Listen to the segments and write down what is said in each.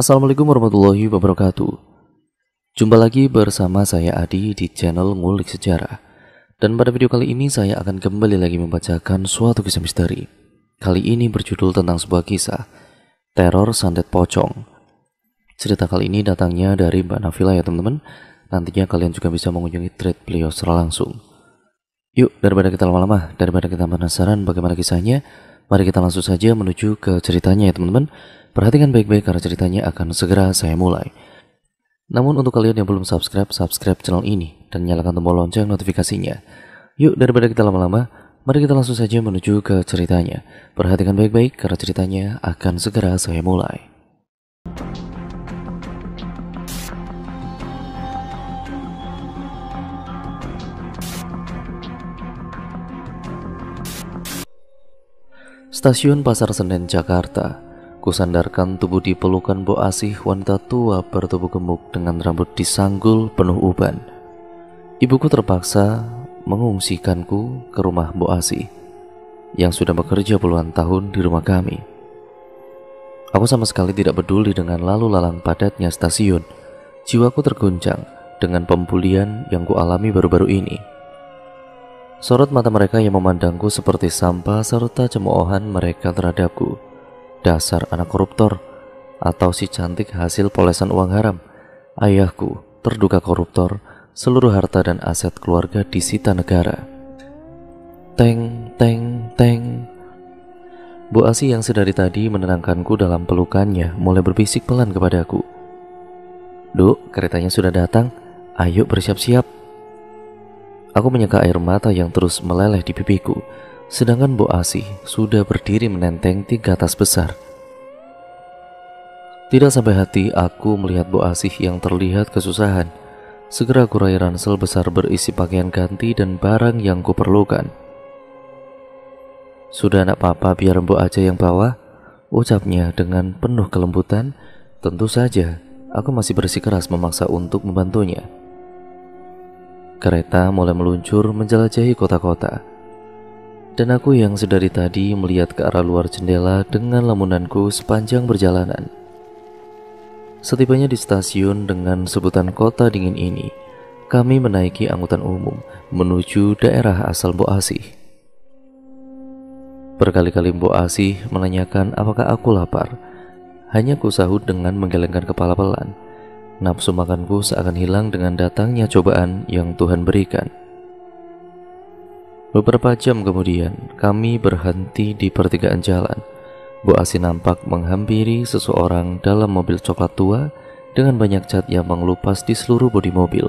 Assalamualaikum warahmatullahi wabarakatuh. Jumpa lagi bersama saya Adi di channel Ngulik Sejarah. Dan pada video kali ini saya akan kembali lagi membacakan suatu kisah misteri. Kali ini berjudul tentang sebuah kisah teror santet pocong. Cerita kali ini datangnya dari Mbak Nafila ya teman-teman. Nantinya kalian juga bisa mengunjungi thread beliau secara langsung. Yuk, daripada kita lama-lama, daripada kita penasaran bagaimana kisahnya, mari kita langsung saja menuju ke ceritanya ya teman-teman. Perhatikan baik-baik karena ceritanya akan segera saya mulai. Namun untuk kalian yang belum subscribe channel ini dan nyalakan tombol lonceng notifikasinya. Yuk, daripada kita lama-lama, mari kita langsung saja menuju ke ceritanya. Perhatikan baik-baik karena ceritanya akan segera saya mulai. Stasiun Pasar Senen, Jakarta. Kusandarkan tubuh di pelukan Mbok Asih, wanita tua bertubuh gemuk dengan rambut disanggul penuh uban. Ibuku terpaksa mengungsikanku ke rumah Mbok Asih yang sudah bekerja puluhan tahun di rumah kami. Aku sama sekali tidak peduli dengan lalu lalang padatnya stasiun. Jiwaku terguncang dengan pembulian yang kualami baru-baru ini. Sorot mata mereka yang memandangku seperti sampah serta cemoohan mereka terhadapku. Dasar anak koruptor, atau si cantik hasil polesan uang haram. Ayahku terduga koruptor, seluruh harta dan aset keluarga disita negara. Teng, teng, teng. Bu Asih yang sedari tadi menenangkanku dalam pelukannya mulai berbisik pelan kepadaku. Duk, keretanya sudah datang, ayo bersiap-siap. Aku menyeka air mata yang terus meleleh di pipiku. Sedangkan Bu Asih sudah berdiri menenteng 3 tas besar. Tidak sampai hati aku melihat Bu Asih yang terlihat kesusahan. Segera aku raih ransel besar berisi pakaian ganti dan barang yang kuperlukan. Sudah anak papa, biar Mbok aja yang bawa, ucapnya dengan penuh kelembutan. Tentu saja aku masih bersikeras memaksa untuk membantunya. Kereta mulai meluncur menjelajahi kota-kota. Dan aku yang sedari tadi melihat ke arah luar jendela dengan lamunanku sepanjang perjalanan. Setibanya di stasiun dengan sebutan kota dingin ini, kami menaiki angkutan umum menuju daerah asal Mbok Asih. Berkali-kali Mbok Asih menanyakan apakah aku lapar. Hanya ku sahut dengan menggelengkan kepala pelan. Nafsu makanku seakan hilang dengan datangnya cobaan yang Tuhan berikan. Beberapa jam kemudian, kami berhenti di pertigaan jalan. Bu Asih nampak menghampiri seseorang dalam mobil coklat tua dengan banyak cat yang mengelupas di seluruh bodi mobil.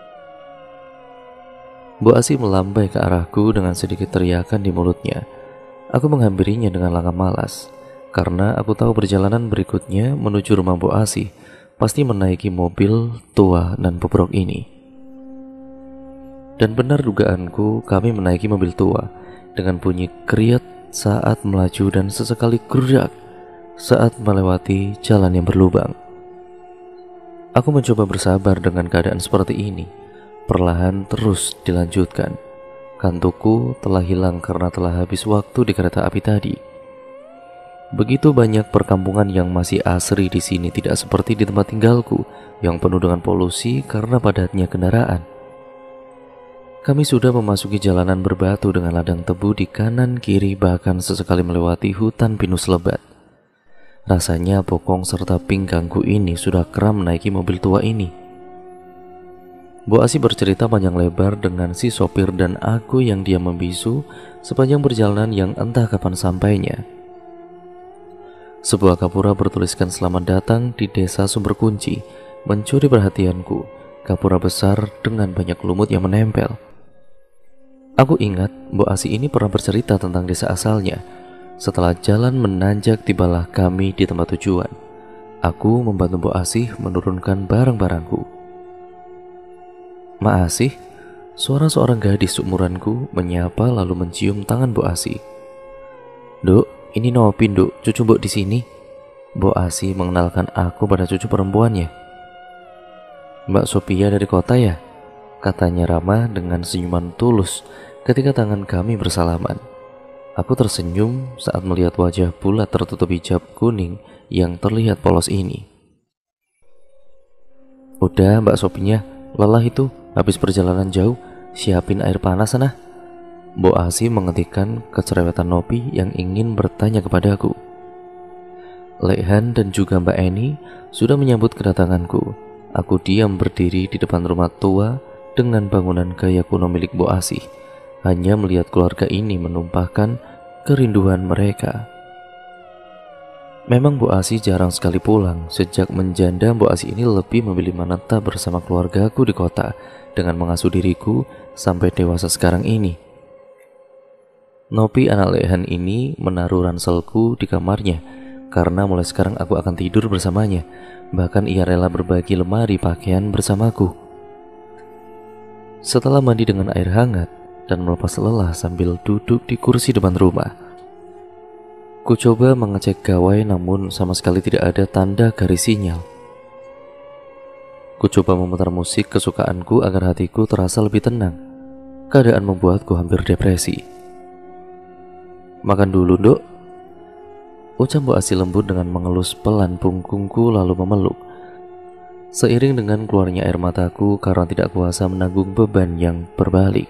Bu Asih melambai ke arahku dengan sedikit teriakan di mulutnya. Aku menghampirinya dengan langkah malas, karena aku tahu perjalanan berikutnya menuju rumah Bu Asih pasti menaiki mobil tua dan bobrok ini. Dan benar dugaanku, kami menaiki mobil tua dengan bunyi kriat saat melaju dan sesekali gerak saat melewati jalan yang berlubang. Aku mencoba bersabar dengan keadaan seperti ini. Perlahan terus dilanjutkan. Kantukku telah hilang karena telah habis waktu di kereta api tadi. Begitu banyak perkampungan yang masih asri di sini, tidak seperti di tempat tinggalku yang penuh dengan polusi karena padatnya kendaraan. Kami sudah memasuki jalanan berbatu dengan ladang tebu di kanan kiri, bahkan sesekali melewati hutan pinus lebat. Rasanya bokong serta pinggangku ini sudah kram menaiki mobil tua ini. Bu Asih bercerita panjang lebar dengan si sopir dan aku yang diam membisu sepanjang perjalanan yang entah kapan sampainya. Sebuah kapura bertuliskan selamat datang di desa Sumber Kunci mencuri perhatianku. Kapura besar dengan banyak lumut yang menempel. Aku ingat Bu Asih ini pernah bercerita tentang desa asalnya. Setelah jalan menanjak, tibalah kami di tempat tujuan. Aku membantu Bu Asih menurunkan barang-barangku. Ma Asih, suara seorang gadis seumuranku menyapa lalu mencium tangan Bu Asih. Duk, ini Nopin, Duk, cucu Mbok di sini. Bu Asih mengenalkan aku pada cucu perempuannya. Mbak Sophia dari kota ya? Katanya ramah dengan senyuman tulus ketika tangan kami bersalaman. Aku tersenyum saat melihat wajah bulat tertutup hijab kuning yang terlihat polos ini. Udah Mbak Sopinya, lelah itu, habis perjalanan jauh, siapin air panas sana. Mbok Asih menghentikan kecerewetan Nopi yang ingin bertanya kepadaku. Lekhan dan juga Mbak Eni sudah menyambut kedatanganku. Aku diam berdiri di depan rumah tua dengan bangunan gaya kuno milik Mbok Asih. Hanya melihat keluarga ini menumpahkan kerinduan mereka. Memang Mbok Asih jarang sekali pulang. Sejak menjanda, Mbok Asih ini lebih memilih menetap bersama keluargaku di kota dengan mengasuh diriku sampai dewasa sekarang ini. Nopi anak Lekhan ini menaruh ranselku di kamarnya karena mulai sekarang aku akan tidur bersamanya. Bahkan ia rela berbagi lemari pakaian bersamaku. Setelah mandi dengan air hangat dan melepas lelah sambil duduk di kursi depan rumah, ku coba mengecek gawai namun sama sekali tidak ada tanda garis sinyal. Ku coba memutar musik kesukaanku agar hatiku terasa lebih tenang. Keadaan membuatku hampir depresi. Makan dulu, Dok. Ucap Mbok Asih lembut dengan mengelus pelan punggungku lalu memeluk. Seiring dengan keluarnya air mataku karena tidak kuasa menanggung beban yang berbalik.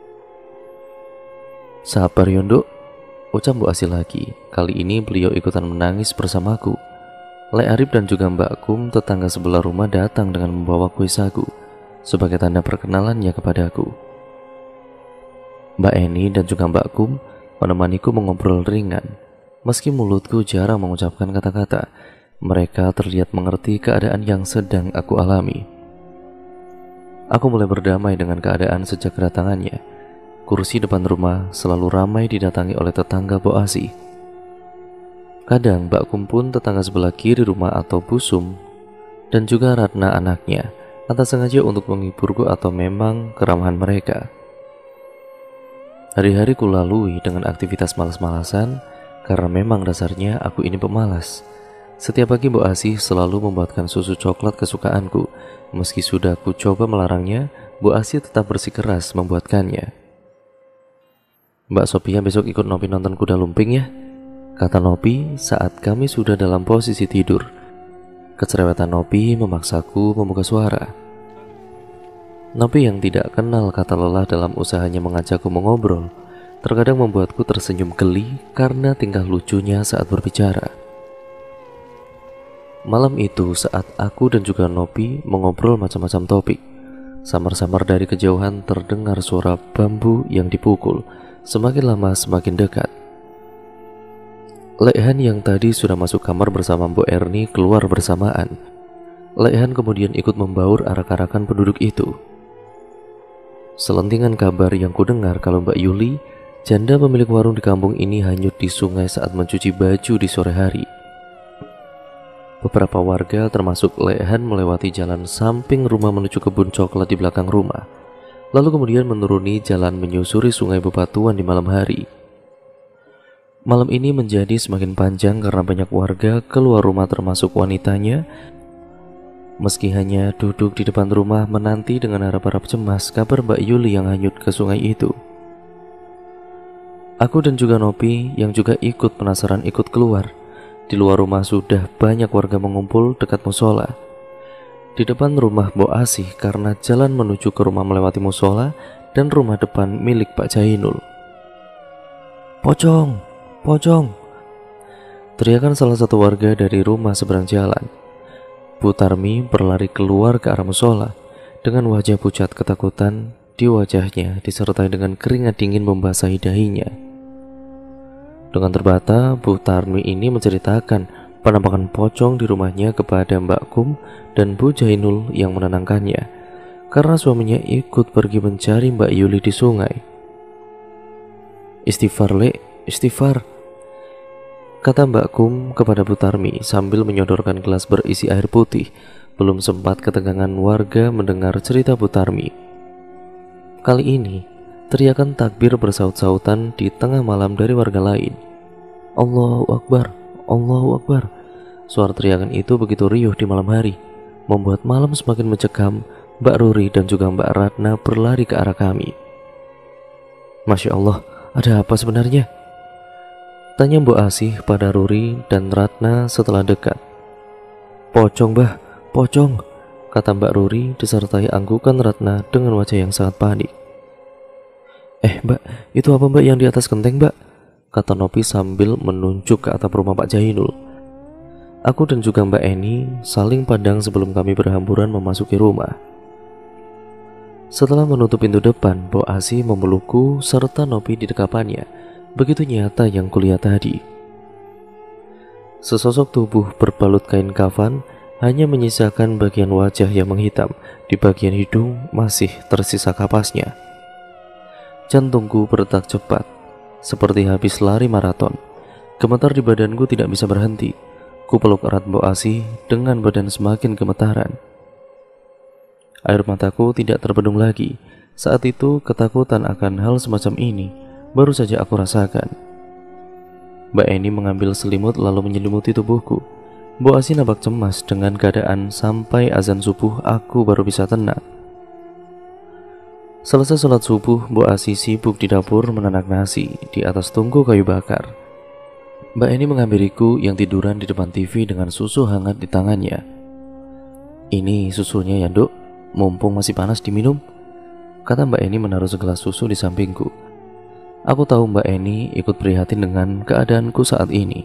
Sabar Yondok, ucap Mbok Asih lagi. Kali ini beliau ikutan menangis bersamaku. Lek Arif dan juga Mbak Kum, tetangga sebelah rumah, datang dengan membawa kue sagu sebagai tanda perkenalannya kepadaku. Mbak Eni dan juga Mbak Kum menemaniku mengobrol ringan. Meski mulutku jarang mengucapkan kata-kata, mereka terlihat mengerti keadaan yang sedang aku alami. Aku mulai berdamai dengan keadaan sejak kedatangannya. Kursi depan rumah selalu ramai didatangi oleh tetangga Mbok Asih. Kadang Mbak Kum pun tetangga sebelah kiri rumah atau Busum dan juga Ratna anaknya, entah sengaja untuk menghiburku atau memang keramahan mereka. Hari-hari ku lalui dengan aktivitas malas-malasan karena memang dasarnya aku ini pemalas. Setiap pagi Mbok Asih selalu membuatkan susu coklat kesukaanku. Meski sudah ku coba melarangnya, Mbok Asih tetap bersikeras membuatkannya. Mbak Sophia besok ikut Nopi nonton kuda lumping ya, kata Nopi saat kami sudah dalam posisi tidur. Kecerewetan Nopi memaksaku membuka suara. Nopi yang tidak kenal kata lelah dalam usahanya mengajakku mengobrol, terkadang membuatku tersenyum geli karena tingkah lucunya saat berbicara. Malam itu saat aku dan juga Nopi mengobrol macam-macam topik, samar-samar dari kejauhan terdengar suara bambu yang dipukul. Semakin lama semakin dekat. Lekhan yang tadi sudah masuk kamar bersama Mbok Erni keluar bersamaan. Lekhan kemudian ikut membaur arak-arakan penduduk itu. Selentingan kabar yang kudengar kalau Mbak Yuli, janda pemilik warung di kampung ini, hanyut di sungai saat mencuci baju di sore hari. Beberapa warga termasuk Lekhan melewati jalan samping rumah menuju kebun coklat di belakang rumah, lalu kemudian menuruni jalan menyusuri sungai Bebatuan di malam hari. Malam ini menjadi semakin panjang karena banyak warga keluar rumah termasuk wanitanya. Meski hanya duduk di depan rumah menanti dengan harap-harap cemas kabar Mbak Yuli yang hanyut ke sungai itu. Aku dan juga Nopi yang juga ikut penasaran ikut keluar. Di luar rumah sudah banyak warga mengumpul dekat musola. Di depan rumah Mbok Asih karena jalan menuju ke rumah melewati musola dan rumah depan milik Pak Jainul. Pocong, pocong! Teriakan salah satu warga dari rumah seberang jalan. Bu Tarmi berlari keluar ke arah musola dengan wajah pucat ketakutan di wajahnya disertai dengan keringat dingin membasahi dahinya. Dengan terbata, Bu Tarmi ini menceritakan penampakan pocong di rumahnya kepada Mbak Kum dan Bu Jainul yang menenangkannya karena suaminya ikut pergi mencari Mbak Yuli di sungai. Istighfar, Lek, istighfar, kata Mbak Kum kepada Bu Tarmi sambil menyodorkan gelas berisi air putih. Belum sempat ketegangan warga mendengar cerita Bu Tarmi. Kali ini, teriakan takbir bersaut-sautan di tengah malam dari warga lain. Allahu Akbar, Allahu Akbar. Suara teriakan itu begitu riuh di malam hari, membuat malam semakin mencekam. Mbak Ruri dan juga Mbak Ratna berlari ke arah kami. Masya Allah, ada apa sebenarnya? Tanya Mbok Asih pada Ruri dan Ratna setelah dekat. Pocong, Bah, pocong, kata Mbak Ruri disertai anggukan Ratna dengan wajah yang sangat panik. Mbak, itu apa Mbak yang di atas genteng Mbak? Kata Nopi sambil menunjuk ke atap rumah Pak Jainul. Aku dan juga Mbak Eni saling pandang sebelum kami berhamburan memasuki rumah. Setelah menutup pintu depan, Mbok Asi memelukku serta Nopi di dekapannya. Begitu nyata yang kulihat tadi. Sesosok tubuh berbalut kain kafan, hanya menyisakan bagian wajah yang menghitam. Di bagian hidung masih tersisa kapasnya. Jantungku berdetak cepat, seperti habis lari maraton. Gemetar di badanku tidak bisa berhenti. Ku peluk erat Mbok Asi dengan badan semakin gemetaran. Air mataku tidak terbendung lagi. Saat itu ketakutan akan hal semacam ini baru saja aku rasakan. Mbak Eni mengambil selimut lalu menyelimuti tubuhku. Mbok Asi nampak cemas dengan keadaan sampai azan subuh aku baru bisa tenang. Selesai sholat subuh, Mbok Asi sibuk di dapur menanak nasi di atas tungku kayu bakar. Mbak Eni menghampiriku yang tiduran di depan TV dengan susu hangat di tangannya. Ini susunya ya Dok, mumpung masih panas diminum, kata Mbak Eni menaruh segelas susu di sampingku. Aku tahu Mbak Eni ikut prihatin dengan keadaanku saat ini.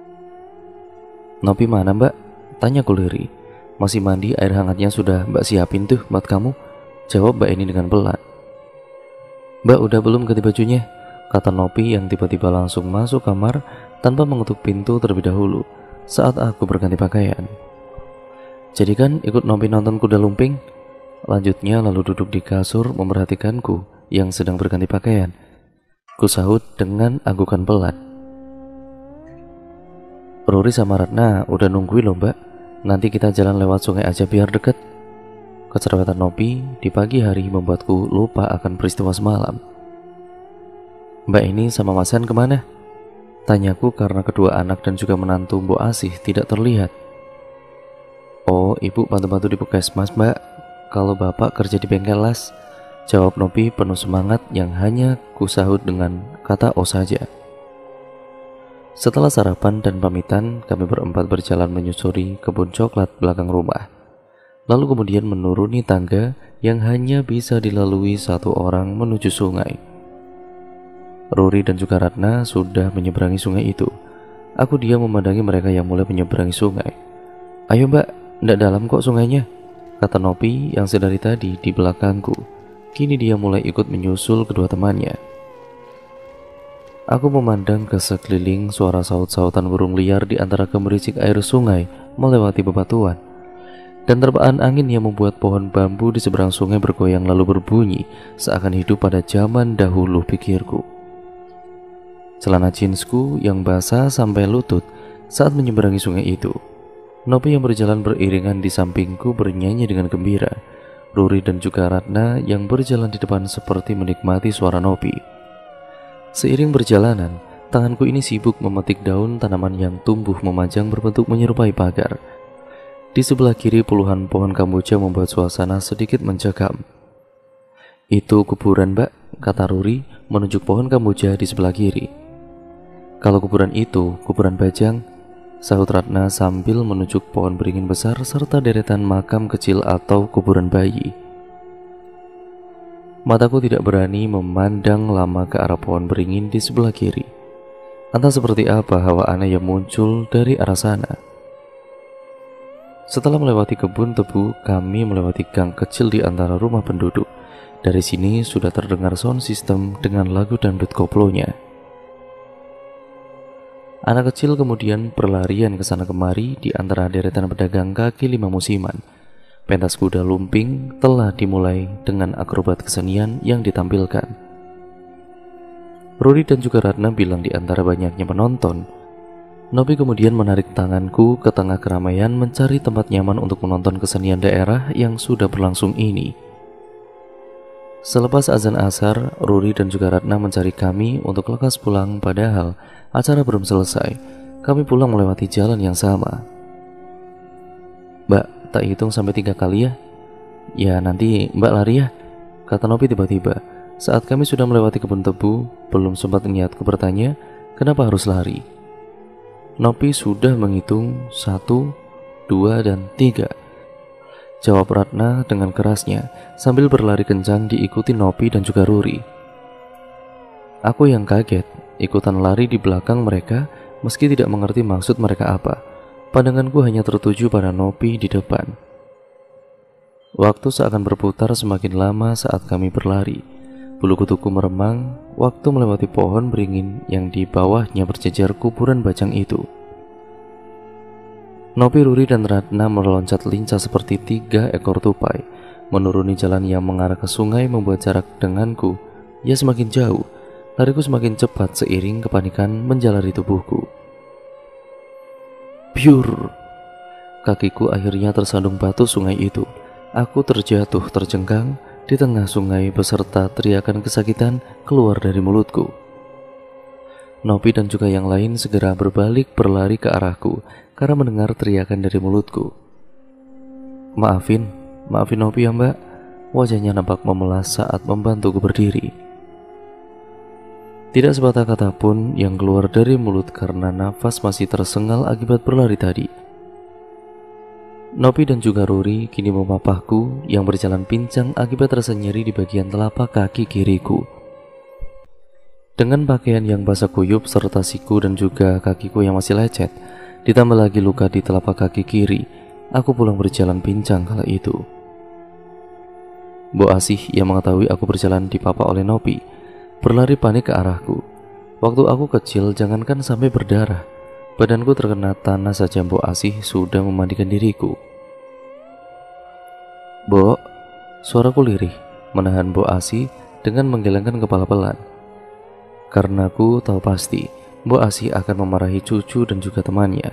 Nopi mana Mbak? Tanya ku lirih. Masih mandi, air hangatnya sudah Mbak siapin tuh buat kamu, jawab Mbak Eni dengan pelan. Mbak udah belum ganti bajunya? Kata Nopi yang tiba-tiba langsung masuk kamar tanpa mengetuk pintu terlebih dahulu saat aku berganti pakaian. Jadi kan ikut Nopi nonton kuda lumping? Lanjutnya lalu duduk di kasur memperhatikanku yang sedang berganti pakaian. Ku sahut dengan anggukan pelan. Ruri sama Ratna udah nungguin loh Mbak. Nanti kita jalan lewat sungai aja biar deket. Kecerewetan Nopi di pagi hari membuatku lupa akan peristiwa semalam. Mbak ini sama Mas Han kemana? Tanyaku karena kedua anak dan juga menantu Mbok Asih tidak terlihat. Oh, ibu bantu-bantu di puskesmas Mbak. Kalau bapak kerja di bengkel las, jawab Nopi penuh semangat yang hanya kusahut dengan kata oh saja. Setelah sarapan dan pamitan, kami berempat berjalan menyusuri kebun coklat belakang rumah. Lalu kemudian menuruni tangga yang hanya bisa dilalui satu orang menuju sungai. Ruri dan juga Ratna sudah menyeberangi sungai itu. Aku diam memandangi mereka yang mulai menyeberangi sungai. Ayo Mbak, ndak dalam kok sungainya, kata Nopi yang sedari tadi di belakangku. Kini dia mulai ikut menyusul kedua temannya. Aku memandang ke sekeliling, suara saut-sautan burung liar di antara gemericik air sungai melewati bebatuan. Dan terpaan angin yang membuat pohon bambu di seberang sungai bergoyang lalu berbunyi seakan hidup pada zaman dahulu, pikirku. Celana jeansku yang basah sampai lutut saat menyeberangi sungai itu. Nopi yang berjalan beriringan di sampingku bernyanyi dengan gembira. Ruri dan juga Ratna yang berjalan di depan seperti menikmati suara Nopi. Seiring berjalanan, tanganku ini sibuk memetik daun tanaman yang tumbuh memanjang berbentuk menyerupai pagar. Di sebelah kiri puluhan pohon kamboja membuat suasana sedikit mencekam. Itu kuburan Mbak, kata Ruri menunjuk pohon kamboja di sebelah kiri. Kalau kuburan itu kuburan Bajang, sahut Ratna sambil menunjuk pohon beringin besar serta deretan makam kecil atau kuburan bayi. Mataku tidak berani memandang lama ke arah pohon beringin di sebelah kiri. Entah seperti apa hawa aneh yang muncul dari arah sana. Setelah melewati kebun tebu, kami melewati gang kecil di antara rumah penduduk. Dari sini sudah terdengar sound system dengan lagu dangdut koplonya. Anak kecil kemudian berlarian ke sana kemari di antara deretan pedagang kaki lima musiman. Pentas kuda lumping telah dimulai dengan akrobat kesenian yang ditampilkan. Ruri dan juga Ratna bilang di antara banyaknya penonton. Nopi kemudian menarik tanganku ke tengah keramaian mencari tempat nyaman untuk menonton kesenian daerah yang sudah berlangsung ini. Selepas azan asar, Ruri dan juga Ratna mencari kami untuk lekas pulang, padahal acara belum selesai. Kami pulang melewati jalan yang sama. Mbak, tak hitung sampai 3 kali ya? Ya nanti Mbak lari ya, kata Nopi tiba-tiba. Saat kami sudah melewati kebun tebu, belum sempat niatku bertanya kenapa harus lari. Nopi sudah menghitung 1, 2, dan 3. jawab Ratna dengan kerasnya sambil berlari kencang diikuti Nopi dan juga Ruri. Aku yang kaget, ikutan lari di belakang mereka meski tidak mengerti maksud mereka apa. Pandanganku hanya tertuju pada Nopi di depan. Waktu seakan berputar semakin lama saat kami berlari. Bulu kutuku meremang waktu melewati pohon beringin yang di bawahnya berjejer kuburan bajang itu. Nopi, Ruri, dan Ratna meloncat lincah seperti 3 ekor tupai. Menuruni jalan yang mengarah ke sungai membuat jarak denganku semakin jauh. Lariku semakin cepat seiring kepanikan menjalari tubuhku. Biur! Kakiku akhirnya tersandung batu sungai itu. Aku terjatuh terjengkang di tengah sungai beserta teriakan kesakitan keluar dari mulutku. Nopi dan juga yang lain segera berbalik berlari ke arahku karena mendengar teriakan dari mulutku. Maafin Nopi ya mbak. Wajahnya nampak memelas saat membantuku berdiri. Tidak sepatah kata pun yang keluar dari mulut karena nafas masih tersengal akibat berlari tadi. Nopi dan juga Ruri kini memapahku yang berjalan pincang akibat rasa nyeri di bagian telapak kaki kiriku. Dengan pakaian yang basah kuyup serta siku dan juga kakiku yang masih lecet, ditambah lagi luka di telapak kaki kiri, aku pulang berjalan pincang kala itu. Mbok Asih yang mengetahui aku berjalan dipapa oleh Nopi, berlari panik ke arahku. Waktu aku kecil jangankan sampai berdarah, badanku terkena tanah saja Mbok Asih sudah memandikan diriku. Mbok, suaraku lirih menahan Mbok Asih dengan menggelengkan kepala pelan. Karena aku tahu pasti Mbok Asih akan memarahi cucu dan juga temannya.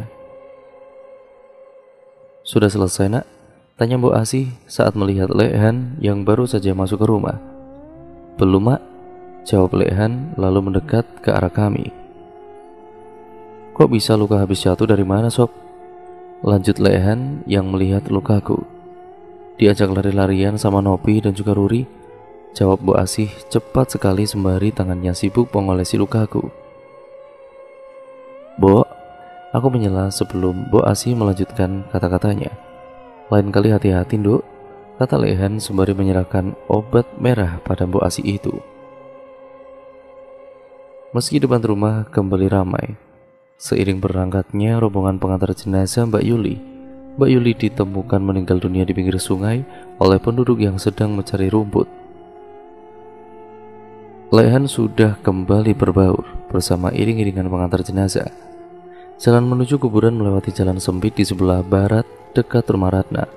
Sudah selesai nak? Tanya Mbok Asih saat melihat Lekhan yang baru saja masuk ke rumah. Belum mak, jawab Lekhan lalu mendekat ke arah kami. Kok bisa luka habis jatuh dari mana sob? Lanjut Lekhan yang melihat lukaku. Diajak lari-larian sama Nopi dan juga Ruri, jawab Mbok Asih cepat sekali sembari tangannya sibuk mengolesi lukaku. Mbok, aku menyela sebelum Mbok Asih melanjutkan kata-katanya. Lain kali hati-hati nduk, kata Lekhan sembari menyerahkan obat merah pada Mbok Asih itu. Meski depan rumah kembali ramai, seiring berangkatnya rombongan pengantar jenazah Mbak Yuli ditemukan meninggal dunia di pinggir sungai oleh penduduk yang sedang mencari rumput. Lekhan sudah kembali berbaur bersama iring-iringan pengantar jenazah. Jalan menuju kuburan melewati jalan sempit di sebelah barat dekat rumah Ratna.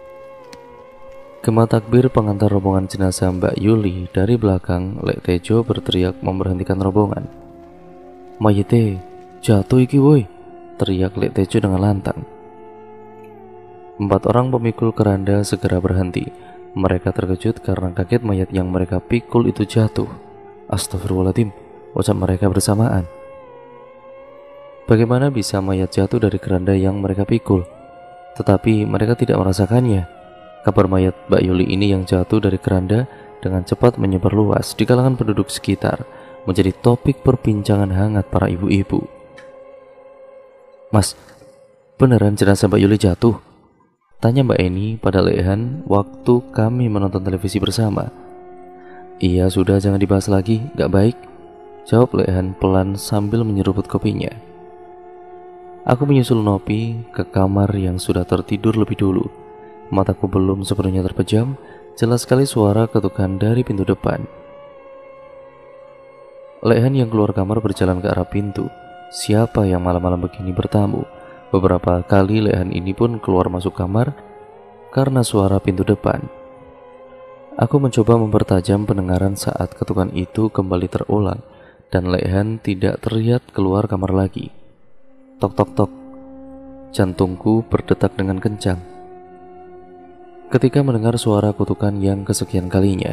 Gema takbir pengantar rombongan jenazah Mbak Yuli dari belakang Lek Tejo berteriak memberhentikan rombongan. Mayite, jatuh iki woi, teriak Lek Tejo dengan lantang. 4 orang pemikul keranda segera berhenti. Mereka terkejut karena kaget mayat yang mereka pikul itu jatuh. Astagfirullahaladzim, ucap mereka bersamaan. Bagaimana bisa mayat jatuh dari keranda yang mereka pikul? Tetapi mereka tidak merasakannya. Kabar mayat Mbak Yuli ini yang jatuh dari keranda dengan cepat menyebar luas di kalangan penduduk sekitar, menjadi topik perbincangan hangat para ibu-ibu. Mas, beneran jenazah Mbak Yuli jatuh? Tanya Mbak Eni pada Lekhan waktu kami menonton televisi bersama. Iya sudah, jangan dibahas lagi, gak baik, jawab Lekhan pelan sambil menyeruput kopinya. Aku menyusul Nopi ke kamar yang sudah tertidur lebih dulu. Mataku belum sepenuhnya terpejam, jelas sekali suara ketukan dari pintu depan. Lekhan yang keluar kamar berjalan ke arah pintu. Siapa yang malam-malam begini bertamu? Beberapa kali Lekhan ini pun keluar masuk kamar karena suara pintu depan. Aku mencoba mempertajam pendengaran saat ketukan itu kembali terulang dan Lekhan tidak terlihat keluar kamar lagi. Tok tok tok. Jantungku berdetak dengan kencang ketika mendengar suara kutukan yang kesekian kalinya.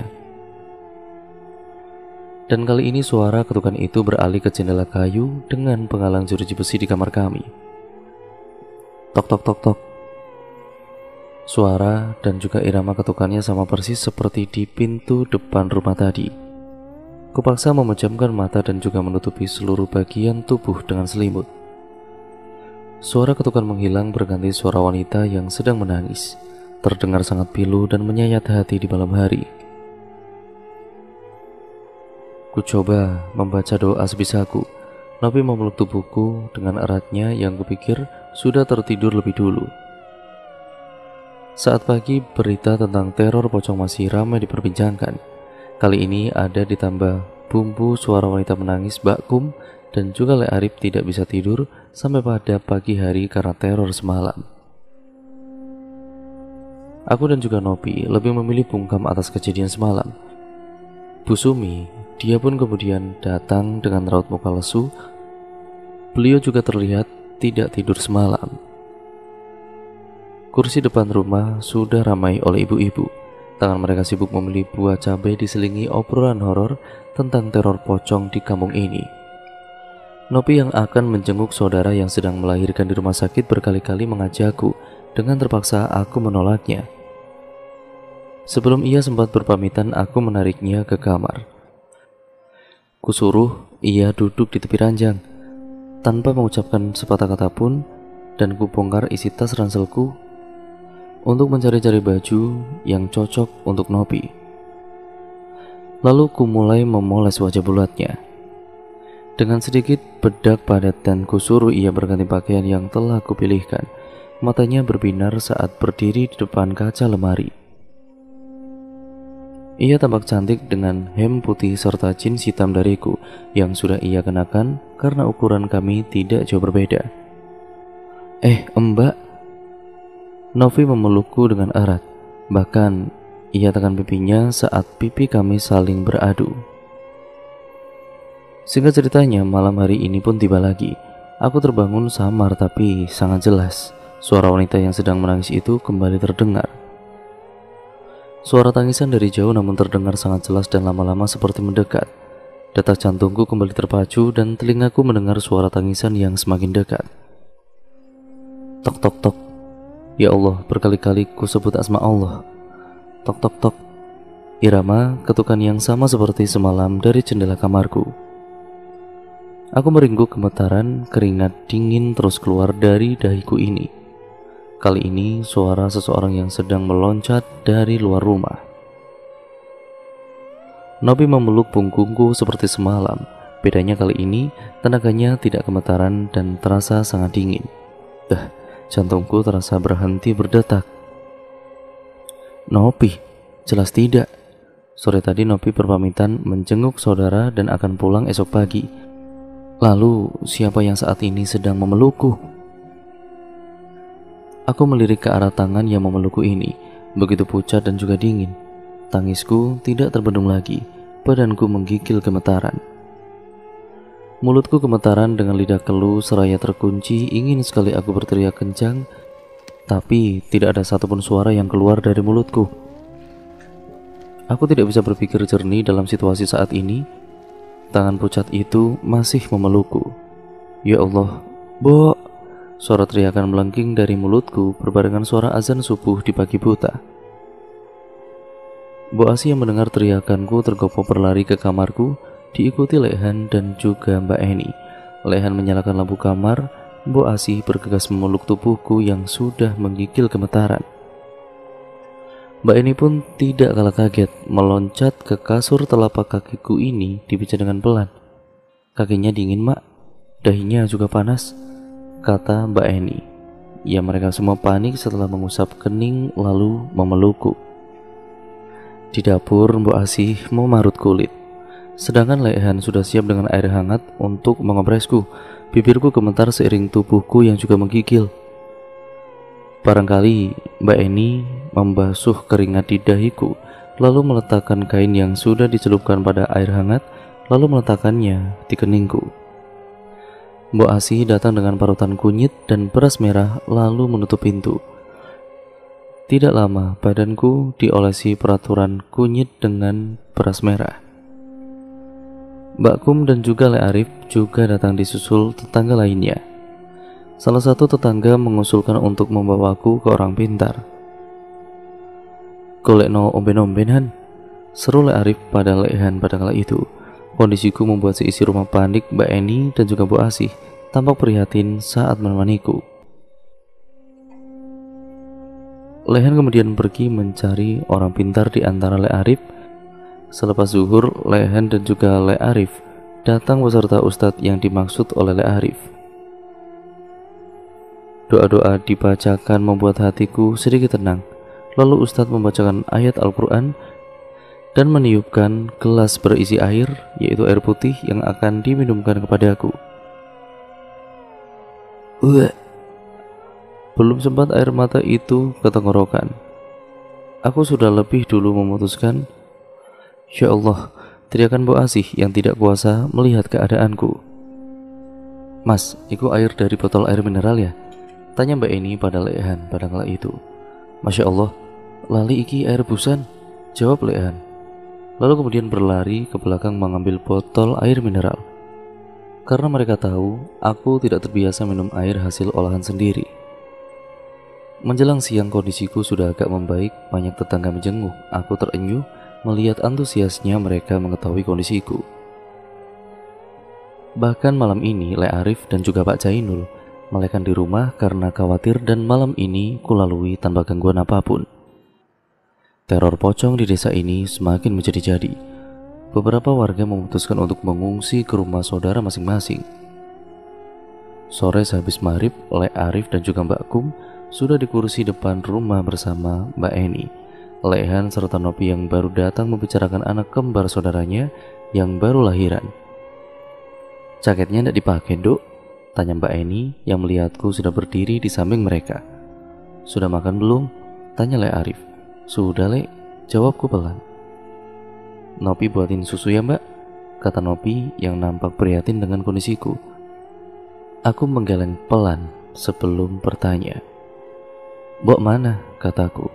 Dan kali ini suara ketukan itu beralih ke jendela kayu dengan penghalang jeruji besi di kamar kami. Tok tok tok tok. Suara dan juga irama ketukannya sama persis seperti di pintu depan rumah tadi. Kupaksa memejamkan mata dan juga menutupi seluruh bagian tubuh dengan selimut. Suara ketukan menghilang berganti suara wanita yang sedang menangis. terdengar sangat pilu dan menyayat hati di malam hari. Ku coba membaca doa sebisaku. Nopi memeluk tubuhku dengan eratnya yang kupikir sudah tertidur lebih dulu. Saat pagi, berita tentang teror pocong masih ramai diperbincangkan. Kali ini ada ditambah bumbu suara wanita menangis Bakum, dan juga Le Arif tidak bisa tidur sampai pada pagi hari karena teror semalam. Aku dan juga Nopi lebih memilih bungkam atas kejadian semalam. Bu Sumi, dia pun kemudian datang dengan raut muka lesu. Beliau juga terlihat tidak tidur semalam. Kursi depan rumah sudah ramai oleh ibu-ibu. Tangan mereka sibuk memilih buah cabai diselingi obrolan horor tentang teror pocong di kampung ini. Nopi yang akan menjenguk saudara yang sedang melahirkan di rumah sakit berkali-kali mengajakku. Dengan terpaksa aku menolaknya. Sebelum ia sempat berpamitan, aku menariknya ke kamar. Kusuruh ia duduk di tepi ranjang tanpa mengucapkan sepatah kata pun, dan kubongkar isi tas ranselku untuk mencari-cari baju yang cocok untuk Nopi. Lalu ku mulai memoles wajah bulatnya. Dengan sedikit bedak padat dan kusuruh ia berganti pakaian yang telah kupilihkan. Matanya berbinar saat berdiri di depan kaca lemari. Ia tampak cantik dengan hem putih serta jeans hitam dariku yang sudah ia kenakan karena ukuran kami tidak jauh berbeda. Mbak. Novi memelukku dengan erat. Bahkan ia tekan pipinya saat pipi kami saling beradu. Singkat ceritanya, malam hari ini pun tiba lagi. Aku terbangun samar tapi sangat jelas. Suara wanita yang sedang menangis itu kembali terdengar. Suara tangisan dari jauh namun terdengar sangat jelas dan lama-lama seperti mendekat. Detak jantungku kembali terpacu dan telingaku mendengar suara tangisan yang semakin dekat. Tok tok tok. Ya Allah, berkali-kali ku sebut asma Allah. Tok tok tok. Irama ketukan yang sama seperti semalam dari jendela kamarku. Aku meringkuk gemetaran, keringat dingin terus keluar dari dahiku ini. Kali ini suara seseorang yang sedang meloncat dari luar rumah. Nopi memeluk punggungku seperti semalam. Bedanya kali ini tenaganya tidak gemetaran dan terasa sangat dingin. Jantungku terasa berhenti berdetak. Nopi, jelas tidak. Sore tadi Nopi berpamitan menjenguk saudara dan akan pulang esok pagi. Lalu siapa yang saat ini sedang memelukku? Aku melirik ke arah tangan yang memelukku ini, begitu pucat dan juga dingin. Tangisku tidak terbendung lagi, badanku menggigil gemetaran. Mulutku gemetaran dengan lidah keluh seraya terkunci, ingin sekali aku berteriak kencang, tapi tidak ada satupun suara yang keluar dari mulutku. Aku tidak bisa berpikir jernih dalam situasi saat ini. Tangan pucat itu masih memelukku. Ya Allah, Bo! Suara teriakan melengking dari mulutku berbarengan suara azan subuh di pagi buta. Bu Asi yang mendengar teriakanku tergopoh berlari ke kamarku, diikuti Lehan dan juga Mbak Eni. Lehan menyalakan lampu kamar, Bu Asi bergegas memeluk tubuhku yang sudah menggigil gemetaran. Mbak Eni pun tidak kalah kaget, meloncat ke kasur telapak kakiku ini dipijat dengan pelan. Kakinya dingin, Mak. Dahinya juga panas, kata Mbak Eni. Ya, mereka semua panik setelah mengusap kening lalu memelukku. Di dapur, Bu Asi memarut kulit. Sedangkan Lehan sudah siap dengan air hangat untuk mengompresku. Bibirku gemetar seiring tubuhku yang juga menggigil. Barangkali Mbak Eni membasuh keringat di dahiku, lalu meletakkan kain yang sudah dicelupkan pada air hangat, lalu meletakkannya di keningku. Mbok Asi datang dengan parutan kunyit dan beras merah lalu menutup pintu. Tidak lama badanku diolesi peraturan kunyit dengan beras merah. Mbak Kum dan juga Le Arif juga datang disusul tetangga lainnya. Salah satu tetangga mengusulkan untuk membawaku ke orang pintar. "Golekno omben-ombenan," seru Le Arif pada Lehan pada kala itu. Kondisiku membuat seisi rumah panik. Mbak Eni dan juga Bu Asih tampak prihatin saat menemaniku. Lehan kemudian pergi mencari orang pintar di antara Le Arif. Selepas zuhur, Lehan dan juga Le Arif datang beserta ustadz yang dimaksud oleh Le Arif. Doa-doa dibacakan membuat hatiku sedikit tenang. Lalu ustadz membacakan ayat Al-Quran dan meniupkan gelas berisi air, yaitu air putih yang akan diminumkan kepadaku. Belum sempat air mata itu ke tenggorokan, aku sudah lebih dulu memutuskan, "Ya Allah," teriakan Bu Asih yang tidak kuasa melihat keadaanku. "Mas, itu air dari botol air mineral ya?" tanya Mbak Eni pada Lehan pada kala itu. "Masya Allah, lali iki air busan," jawab Lehan. Lalu kemudian berlari ke belakang mengambil botol air mineral. Karena mereka tahu aku tidak terbiasa minum air hasil olahan sendiri. Menjelang siang kondisiku sudah agak membaik, banyak tetangga menjenguk. Aku terenyuh melihat antusiasnya mereka mengetahui kondisiku. Bahkan malam ini Le Arif dan juga Pak Jainul melekan di rumah karena khawatir dan malam ini kulalui tanpa gangguan apapun. Teror pocong di desa ini semakin menjadi-jadi. Beberapa warga memutuskan untuk mengungsi ke rumah saudara masing-masing. Sore sehabis maghrib, Le Arif dan juga Mbak Kum sudah di kursi depan rumah bersama Mbak Eni, Lehan serta Nopi yang baru datang membicarakan anak kembar saudaranya yang baru lahiran. "Jaketnya tidak dipakai, Duk?" tanya Mbak Eni yang melihatku sudah berdiri di samping mereka. "Sudah makan belum?" tanya Le Arif. "Sudah, Le," jawabku pelan. "Nopi buatin susu ya, Mbak?" kata Nopi yang nampak prihatin dengan kondisiku. Aku menggeleng pelan sebelum bertanya. "Mbok mana?" kataku.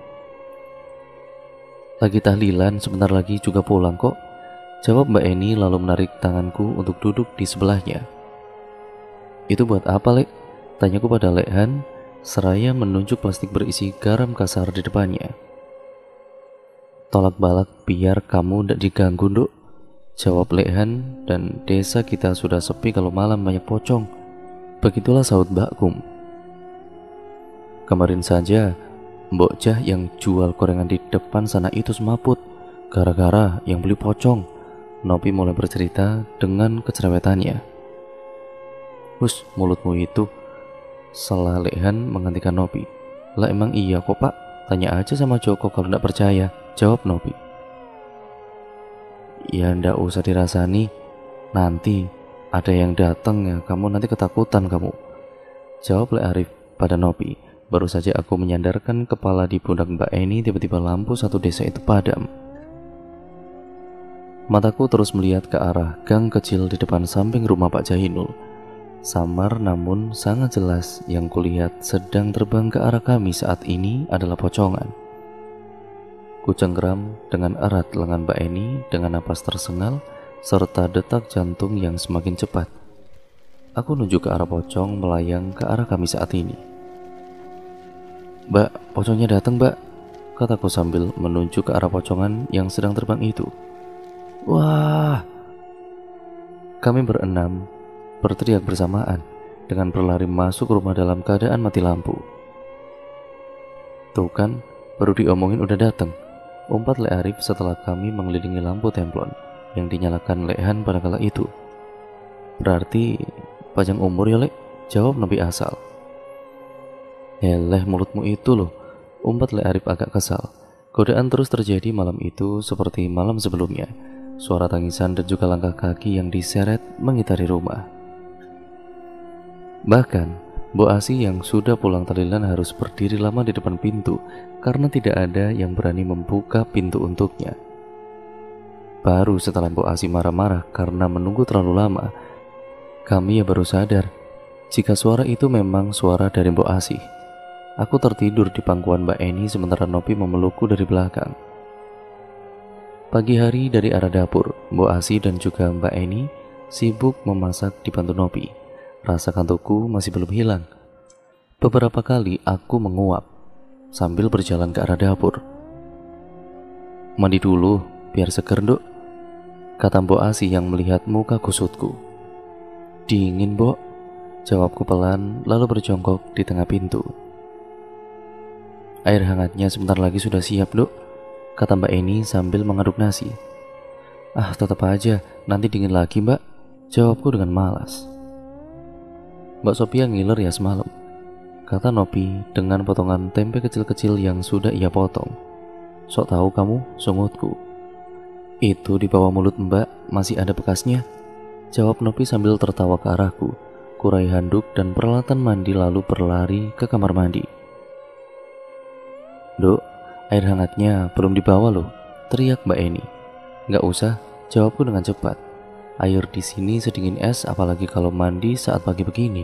"Lagi tahlilan, sebentar lagi juga pulang kok," jawab Mbak Eni lalu menarik tanganku untuk duduk di sebelahnya. "Itu buat apa, Lek?" tanyaku pada Lehan seraya menunjuk plastik berisi garam kasar di depannya. "Tolak balak biar kamu tidak diganggu, Nduk," jawab Lehan, "dan desa kita sudah sepi kalau malam banyak pocong." Begitulah sahut Mbak Kum. "Kemarin saja Mbok Jah yang jual gorengan di depan sana itu semaput gara-gara yang beli pocong." Nopi mulai bercerita dengan kecerewetannya. "Hus, mulutmu itu," salah Lehan menggantikan Nopi. "Lah emang iya kok, Pak, tanya aja sama Joko kalau tidak percaya," jawab Nopi. "Ya ndak usah dirasani, nanti ada yang datang ya kamu nanti ketakutan kamu," jawab Le Arif pada Nopi. Baru saja aku menyandarkan kepala di pundak Mbak Eni, tiba-tiba lampu satu desa itu padam. Mataku terus melihat ke arah gang kecil di depan samping rumah Pak Jainul. Samar namun sangat jelas yang kulihat sedang terbang ke arah kami saat ini adalah pocongan. Kucengkeram dengan erat lengan Mbak Eni dengan napas tersengal serta detak jantung yang semakin cepat. Aku nunjuk ke arah pocong melayang ke arah kami saat ini. "Mbak, pocongnya datang, Mbak," kataku sambil menunjuk ke arah pocongan yang sedang terbang itu. "Wah!" Kami berenam berteriak bersamaan dengan berlari masuk rumah dalam keadaan mati lampu. "Tuh kan, baru diomongin udah datang," umpat Le Arif setelah kami mengelilingi lampu templon yang dinyalakan Lehan pada kala itu. "Berarti panjang umur ya, Le?" jawab Nabi asal. "Eleh mulutmu itu loh," umpat Le Arif agak kesal. Godaan terus terjadi malam itu seperti malam sebelumnya. Suara tangisan dan juga langkah kaki yang diseret mengitari rumah. Bahkan Bu Asi yang sudah pulang tahlilan harus berdiri lama di depan pintu karena tidak ada yang berani membuka pintu untuknya. Baru setelah Bu Asi marah-marah karena menunggu terlalu lama, kami ya baru sadar jika suara itu memang suara dari Bu Asi. Aku tertidur di pangkuan Mbak Eni sementara Nopi memelukku dari belakang. Pagi hari dari arah dapur, Bu Asi dan juga Mbak Eni sibuk memasak dibantu Nopi. Rasa kantukku masih belum hilang. Beberapa kali aku menguap sambil berjalan ke arah dapur. "Mandi dulu biar seger, Nduk," kata Mbok Asi yang melihat muka kusutku. "Dingin, Mbok," jawabku pelan lalu berjongkok di tengah pintu. Air hangatnya sebentar lagi sudah siap, Dok, kata Mbak Eni sambil mengaduk nasi. Ah, tetap aja, nanti dingin lagi, Mbak, jawabku dengan malas. Mbak Sophia ngiler ya semalam, kata Nopi dengan potongan tempe kecil-kecil yang sudah ia potong. Sok tahu kamu, sungutku. Itu di bawah mulut Mbak masih ada bekasnya, jawab Nopi sambil tertawa ke arahku. Kurai handuk dan peralatan mandi lalu berlari ke kamar mandi. Dok, air hangatnya belum dibawa loh, teriak Mbak Eni. Nggak usah, jawabku dengan cepat. Air di sini sedingin es, apalagi kalau mandi saat pagi begini.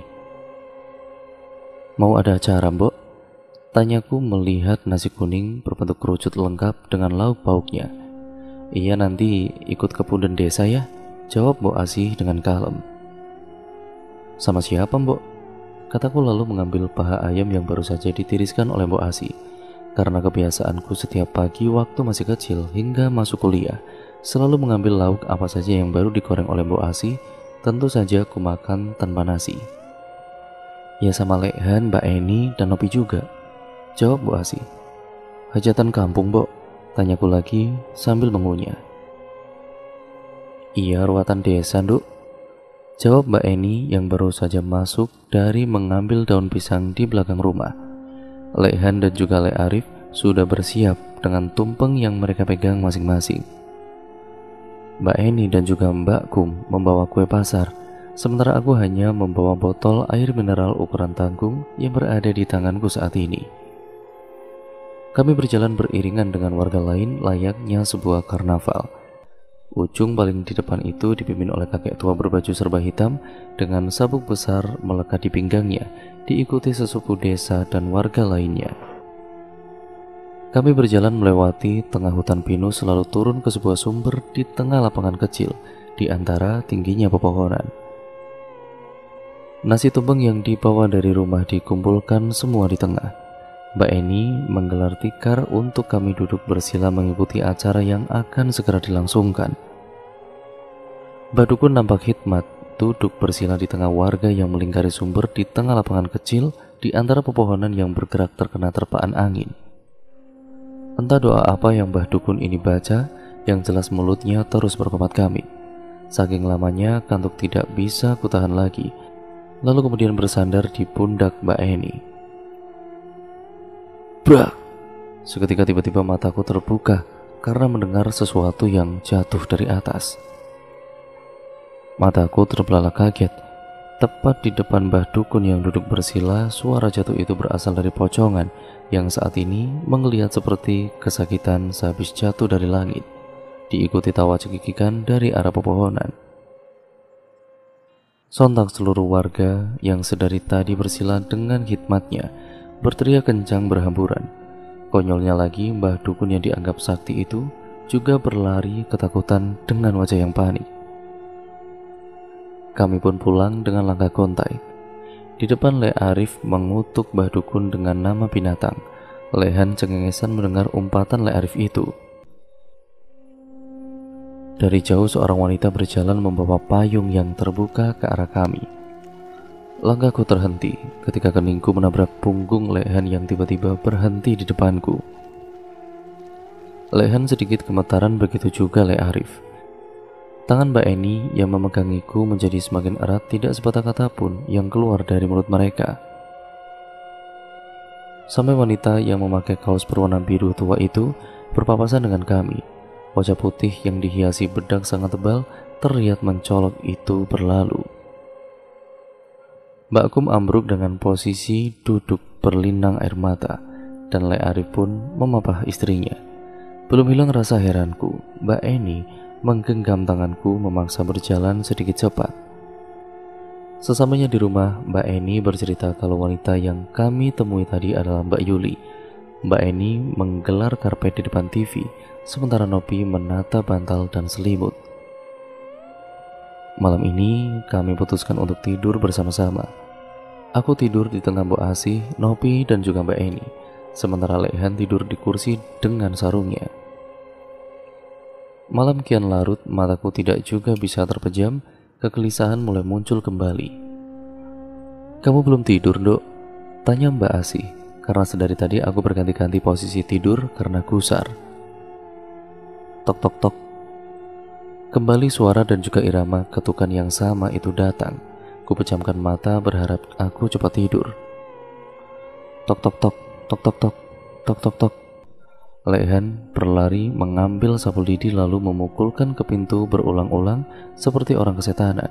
Mau ada acara, Mbok? Tanyaku melihat nasi kuning berbentuk kerucut lengkap dengan lauk pauknya. Iya, nanti ikut ke punden desa ya, jawab Mbok Asih dengan kalem. Sama siapa, Mbok? Kataku lalu mengambil paha ayam yang baru saja ditiriskan oleh Mbok Asih. Karena kebiasaanku setiap pagi waktu masih kecil hingga masuk kuliah, selalu mengambil lauk apa saja yang baru digoreng oleh Mbok Asih, tentu saja aku makan tanpa nasi. Ya sama Lekhan, Mbak Eni, dan Nopi juga, jawab Mbok Asih. Hajatan kampung, Mbok? Tanyaku lagi sambil mengunyah. Iya, ruatan desa, Nduk, jawab Mbak Eni yang baru saja masuk dari mengambil daun pisang di belakang rumah. Lekhan dan juga Lek Arif sudah bersiap dengan tumpeng yang mereka pegang masing-masing. Mbak Eni dan juga Mbak Kum membawa kue pasar, sementara aku hanya membawa botol air mineral ukuran tanggung yang berada di tanganku saat ini. Kami berjalan beriringan dengan warga lain layaknya sebuah karnaval. Ujung paling di depan itu dipimpin oleh kakek tua berbaju serba hitam dengan sabuk besar melekat di pinggangnya, diikuti sesuku desa dan warga lainnya. Kami berjalan melewati tengah hutan pinus lalu turun ke sebuah sumber di tengah lapangan kecil di antara tingginya pepohonan. Nasi tumpeng yang dibawa dari rumah dikumpulkan semua di tengah. Mbak Eni menggelar tikar untuk kami duduk bersila mengikuti acara yang akan segera dilangsungkan. Mbak Dukun nampak hikmat duduk bersila di tengah warga yang melingkari sumber di tengah lapangan kecil di antara pepohonan yang bergerak terkena terpaan angin. Entah doa apa yang Mbah Dukun ini baca, yang jelas mulutnya terus berkomat kami. Saking lamanya kantuk tidak bisa kutahan lagi, lalu kemudian bersandar di pundak Mbak Eni. Brak! Seketika tiba-tiba mataku terbuka karena mendengar sesuatu yang jatuh dari atas. Mataku terbelalak kaget. Tepat di depan Mbah Dukun yang duduk bersila, suara jatuh itu berasal dari pocongan yang saat ini menggeliat seperti kesakitan sehabis jatuh dari langit, diikuti tawa cekikikan dari arah pepohonan. Sontak seluruh warga yang sedari tadi bersila dengan hikmatnya berteriak kencang berhamburan. Konyolnya lagi, Mbah Dukun yang dianggap sakti itu juga berlari ketakutan dengan wajah yang panik. Kami pun pulang dengan langkah gontai. Di depan Lek Arif mengutuk Mbah Dukun dengan nama binatang. Lehan cengengesan mendengar umpatan Lek Arif itu. Dari jauh seorang wanita berjalan membawa payung yang terbuka ke arah kami. Langkahku terhenti ketika keningku menabrak punggung Lehan yang tiba-tiba berhenti di depanku. Lehan sedikit gemetaran, begitu juga Lek Arif. Tangan Mbak Eni yang memegangiku menjadi semakin erat, tidak sepatah kata pun yang keluar dari mulut mereka. Sampai wanita yang memakai kaos berwarna biru tua itu berpapasan dengan kami. Wajah putih yang dihiasi bedak sangat tebal terlihat mencolok itu berlalu. Mbak Kum ambruk dengan posisi duduk berlinang air mata, dan Lek Arif pun memapah istrinya. Belum hilang rasa heranku, Mbak Eni menggenggam tanganku memaksa berjalan sedikit cepat. Sesamanya di rumah, Mbak Eni bercerita kalau wanita yang kami temui tadi adalah Mbak Yuli. Mbak Eni menggelar karpet di depan TV, sementara Nopi menata bantal dan selimut. Malam ini kami putuskan untuk tidur bersama-sama. Aku tidur di tengah Mbok Asih, Nopi, dan juga Mbak Eni, sementara Lekhan tidur di kursi dengan sarungnya. Malam kian larut, mataku tidak juga bisa terpejam, kegelisahan mulai muncul kembali. Kamu belum tidur, Dok? Tanya Mbak Asih karena sedari tadi aku berganti-ganti posisi tidur karena gusar. Tok tok tok. Kembali suara dan juga irama ketukan yang sama itu datang. Ku pejamkan mata berharap aku cepat tidur. Tok tok tok, tok tok tok, tok tok tok. Lehan berlari mengambil sapu lidi lalu memukulkan ke pintu berulang-ulang seperti orang kesetanan.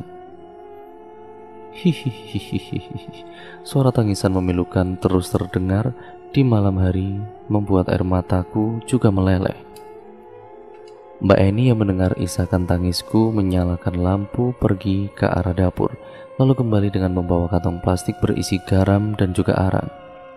Hihihihihi. Suara tangisan memilukan terus terdengar di malam hari, membuat air mataku juga meleleh. Mbak Eni yang mendengar isakan tangisku menyalakan lampu pergi ke arah dapur, lalu kembali dengan membawa kantong plastik berisi garam dan juga arang.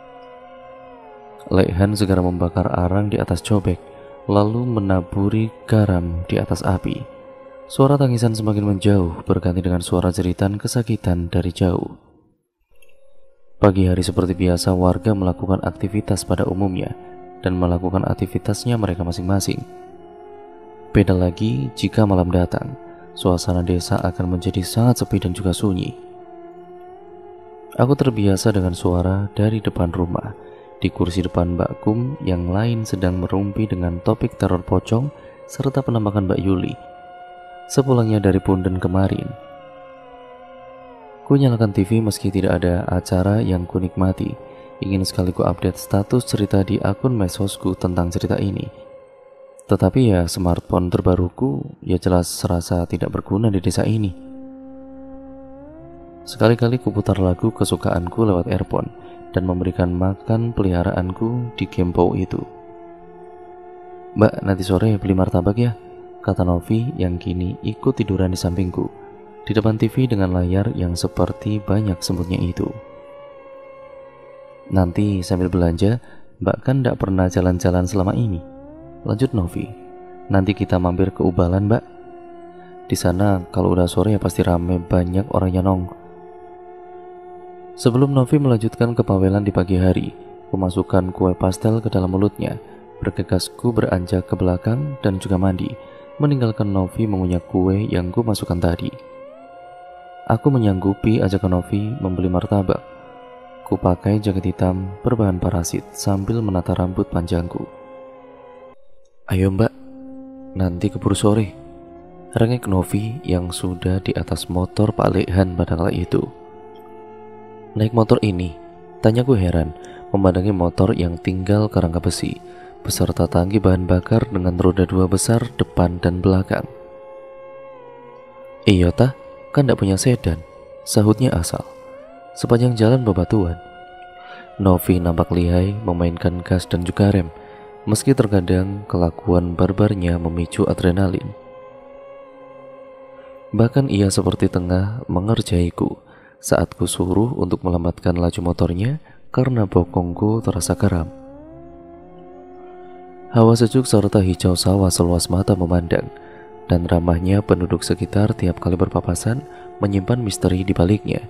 Lehan segera membakar arang di atas cobek, lalu menaburi garam di atas api. Suara tangisan semakin menjauh, berganti dengan suara jeritan kesakitan dari jauh. Pagi hari seperti biasa, warga melakukan aktivitas pada umumnya dan melakukan aktivitasnya mereka masing-masing. Beda lagi jika malam datang, suasana desa akan menjadi sangat sepi dan juga sunyi. Aku terbiasa dengan suara dari depan rumah. Di kursi depan Mbak Kum yang lain sedang merumpi dengan topik teror pocong serta penampakan Mbak Yuli sepulangnya dari Punden kemarin. Ku nyalakan TV meski tidak ada acara yang ku nikmati. Ingin sekali ku update status cerita di akun medsosku tentang cerita ini. Tetapi ya smartphone terbaruku ya jelas serasa tidak berguna di desa ini. Sekali-kali ku putar lagu kesukaanku lewat earphone dan memberikan makan peliharaanku di Gempo itu. Mbak, nanti sore beli martabak ya, kata Novi yang kini ikut tiduran di sampingku, di depan TV dengan layar yang seperti banyak semutnya itu. Nanti sambil belanja, Mbak kan gak pernah jalan-jalan selama ini, lanjut Novi. Nanti kita mampir ke Ubalan, Mbak. Di sana kalau udah sore ya pasti rame, banyak orang yang nongkrong. Sebelum Novi melanjutkan kepawelan di pagi hari, memasukkan kue pastel ke dalam mulutnya. Bergegasku beranjak ke belakang dan juga mandi, meninggalkan Novi mengunyah kue yang ku masukkan tadi. Aku menyanggupi ajakan Novi membeli martabak. Ku pakai jaket hitam berbahan parasit sambil menata rambut panjangku. Ayo Mbak, nanti keburu sore, rengek Novi yang sudah di atas motor Pak Lehan pada kala itu. Naik motor ini, tanyaku heran memandangi motor yang tinggal kerangka besi beserta tangki bahan bakar dengan roda dua besar depan dan belakang. Iya tah, kan gak punya sedan, sahutnya asal. Sepanjang jalan bebatuan. Novi nampak lihai memainkan gas dan juga rem, meski terkadang kelakuan barbarnya memicu adrenalin. Bahkan ia seperti tengah mengerjaiku saat ku suruh untuk melambatkan laju motornya karena bokongku terasa geram. Hawa sejuk serta hijau sawah seluas mata memandang, dan ramahnya penduduk sekitar tiap kali berpapasan menyimpan misteri di baliknya.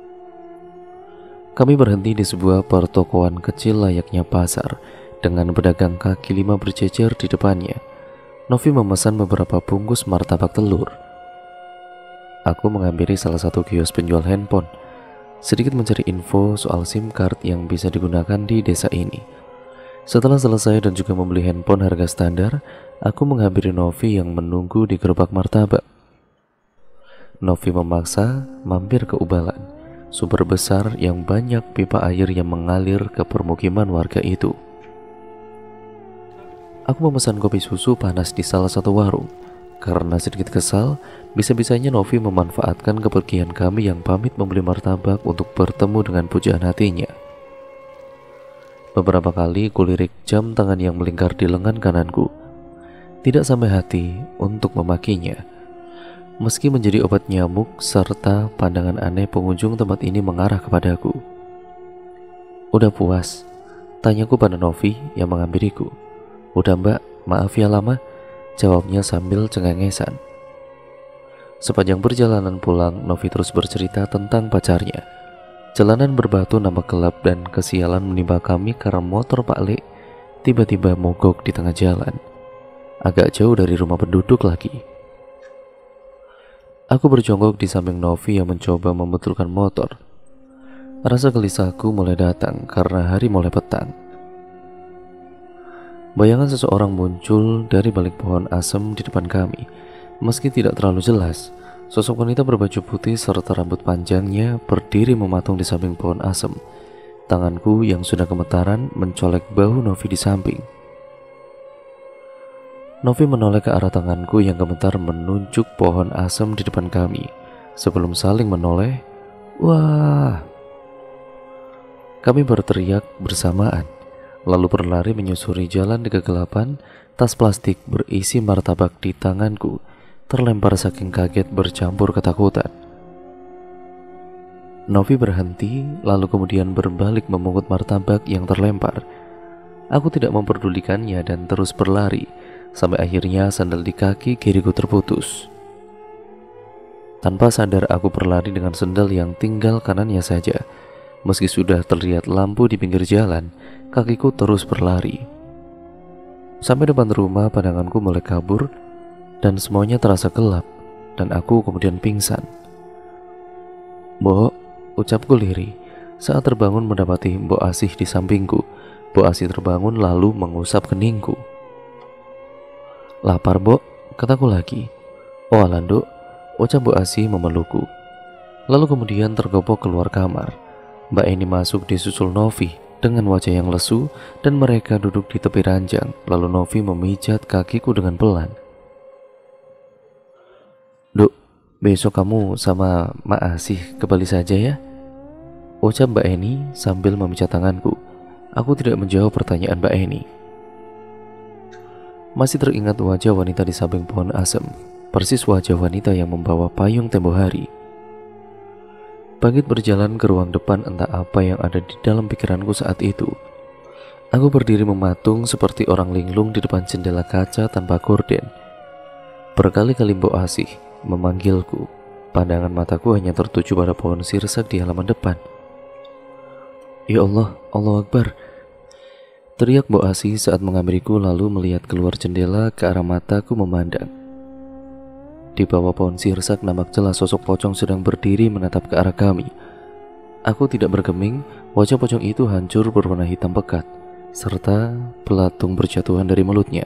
Kami berhenti di sebuah pertokoan kecil layaknya pasar, dengan pedagang kaki lima berjejer di depannya. Novi memesan beberapa bungkus martabak telur. Aku menghampiri salah satu kios penjual handphone, sedikit mencari info soal SIM card yang bisa digunakan di desa ini. Setelah selesai dan juga membeli handphone harga standar, aku menghampiri Novi yang menunggu di gerobak martabak. Novi memaksa mampir ke Ubalan, sumber besar yang banyak pipa air yang mengalir ke permukiman warga itu. Aku memesan kopi susu panas di salah satu warung. Karena sedikit kesal, bisa-bisanya Novi memanfaatkan kepergian kami yang pamit membeli martabak untuk bertemu dengan pujaan hatinya. Beberapa kali kulirik jam tangan yang melingkar di lengan kananku. Tidak sampai hati untuk memakinya. Meski menjadi obat nyamuk serta pandangan aneh pengunjung tempat ini mengarah kepadaku. Udah puas? Tanyaku pada Novi yang menghampiriku. Udah Mbak, maaf ya lama, jawabnya sambil cengengesan. Sepanjang perjalanan pulang, Novi terus bercerita tentang pacarnya. Jalanan berbatu nampak gelap dan kesialan menimpa kami karena motor Pak Le tiba-tiba mogok di tengah jalan, agak jauh dari rumah penduduk lagi. Aku berjongkok di samping Novi yang mencoba membetulkan motor. Rasa gelisahku mulai datang karena hari mulai petang. Bayangan seseorang muncul dari balik pohon asem di depan kami. Meski tidak terlalu jelas, sosok wanita berbaju putih serta rambut panjangnya berdiri mematung di samping pohon asem. Tanganku yang sudah gemetaran mencolek bahu Novi di samping. Novi menoleh ke arah tanganku yang gemetar menunjuk pohon asem di depan kami. Sebelum saling menoleh, "Wah!" Kami berteriak bersamaan, lalu berlari menyusuri jalan di kegelapan. Tas plastik berisi martabak di tanganku terlempar saking kaget bercampur ketakutan. Novi berhenti, lalu kemudian berbalik memungut martabak yang terlempar. Aku tidak memperdulikannya dan terus berlari, sampai akhirnya sandal di kaki kiriku terputus. Tanpa sadar aku berlari dengan sandal yang tinggal kanannya saja. Meski sudah terlihat lampu di pinggir jalan, kakiku terus berlari. Sampai depan rumah, pandanganku mulai kabur dan semuanya terasa gelap, dan aku kemudian pingsan. "Mbok," ucapku lirih saat terbangun mendapati Mbok Asih di sampingku. Mbok Asih terbangun lalu mengusap keningku. "Lapar, Mbok?" kataku lagi. "Oh alah, Nduk," ucap Mbok Asih memelukku. Lalu kemudian tergopok keluar kamar. Mbak Eni masuk disusul Novi dengan wajah yang lesu, dan mereka duduk di tepi ranjang. Lalu Novi memijat kakiku dengan pelan. "Duk, besok kamu sama Mak Asih ke Bali saja ya?" ucap Mbak Eni sambil memijat tanganku. Aku tidak menjawab pertanyaan Mbak Eni. Masih teringat wajah wanita di samping pohon asem, persis wajah wanita yang membawa payung tempo hari. Pagit berjalan ke ruang depan, entah apa yang ada di dalam pikiranku saat itu. Aku berdiri mematung seperti orang linglung di depan jendela kaca tanpa gorden. Berkali-kali Mbok Asih memanggilku. Pandangan mataku hanya tertuju pada pohon sirsak di halaman depan. "Ya Allah, Allahu Akbar!" teriak Mbok Asih saat mengambilku, lalu melihat keluar jendela ke arah mataku memandang. Di bawah pohon sirsak nampak jelas sosok pocong sedang berdiri menatap ke arah kami. Aku tidak bergeming, wajah pocong itu hancur berwarna hitam pekat, serta belatung berjatuhan dari mulutnya.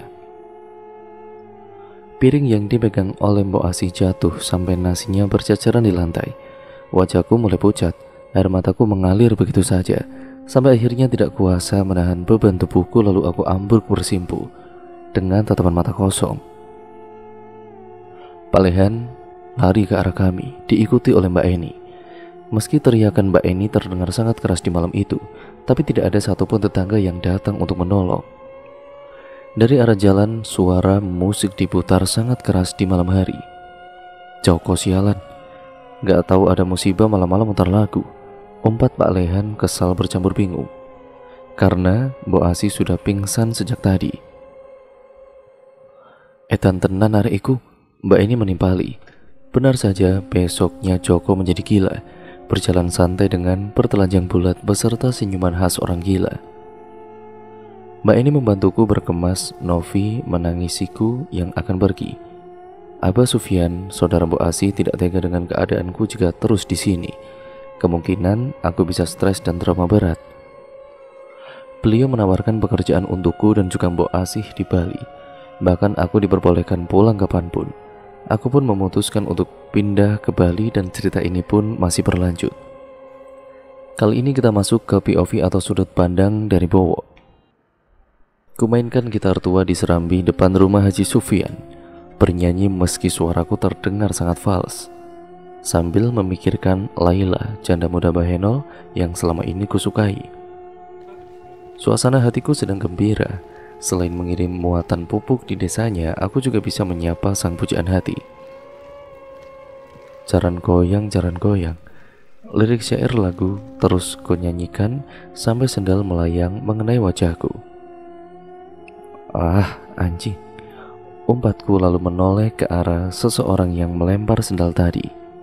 Piring yang dipegang oleh Mbok Asih jatuh sampai nasinya berceceran di lantai. Wajahku mulai pucat, air mataku mengalir begitu saja, sampai akhirnya tidak kuasa menahan beban tubuhku, lalu aku ambruk bersimpu dengan tatapan mata kosong. Pak Lehan lari ke arah kami, diikuti oleh Mbak Eni. Meski teriakan Mbak Eni terdengar sangat keras di malam itu, tapi tidak ada satupun tetangga yang datang untuk menolong. Dari arah jalan, suara musik diputar sangat keras di malam hari. "Joko sialan, gak tahu ada musibah malam-malam mutar lagu," umpat Pak Lehan kesal bercampur bingung, karena Mbok Asih sudah pingsan sejak tadi. "Edan tenan arek iku," Mbak Eni menimpali. Benar saja, besoknya Joko menjadi gila, berjalan santai dengan pertelanjang bulat beserta senyuman khas orang gila. Mbak Eni membantuku berkemas Novi menangisiku yang akan pergi. Abah Sufyan, saudara Mbok Asih, tidak tega dengan keadaanku jika terus di sini. Kemungkinan aku bisa stres dan trauma berat. Beliau menawarkan pekerjaan untukku dan juga Mbok Asih di Bali. Bahkan aku diperbolehkan pulang kapanpun. Aku pun memutuskan untuk pindah ke Bali dan cerita ini pun masih berlanjut. Kali ini kita masuk ke POV atau sudut pandang dari Bowo. Kumainkan gitar tua di serambi depan rumah Haji Sufyan, bernyanyi meski suaraku terdengar sangat fals, sambil memikirkan Laila, janda muda Bahenol yang selama ini kusukai. Suasana hatiku sedang gembira. Selain mengirim muatan pupuk di desanya, aku juga bisa menyapa sang pujaan hati. Jaran goyang, lirik syair lagu terus kunyanyikan sampai sendal melayang mengenai wajahku. "Ah, anjing," umpatku lalu menoleh ke arah seseorang yang melempar sendal tadi.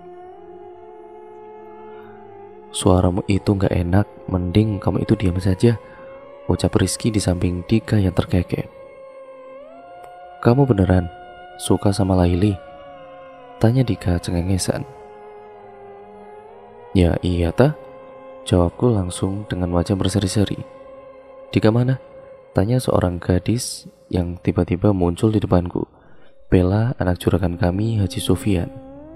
"Suaramu itu gak enak, mending kamu itu diam saja," ucap Rizky di samping Dika yang terkekeh. "Kamu beneran suka sama Laili?" tanya Dika cengengesan. "Ya iya ta, Jawabku langsung dengan wajah berseri-seri. Dika mana? Tanya seorang gadis yang tiba-tiba muncul di depanku. Bella, anak juragan kami, Haji Sufyan.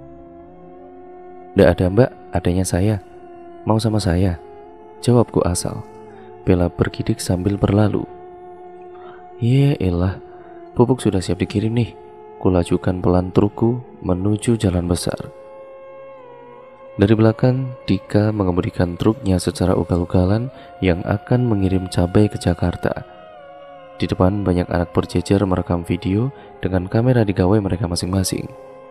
Nggak ada mbak, adanya saya. Mau sama saya? Jawabku asal. Bella bergidik sambil berlalu. Ye elah, pupuk sudah siap dikirim nih. Kulajukan pelan trukku menuju jalan besar. Dari belakang, Dika mengemudikan truknya secara ugal-ugalan yang akan mengirim cabai ke Jakarta. Di depan banyak anak berjejer merekam video dengan kamera di gawai mereka masing-masing.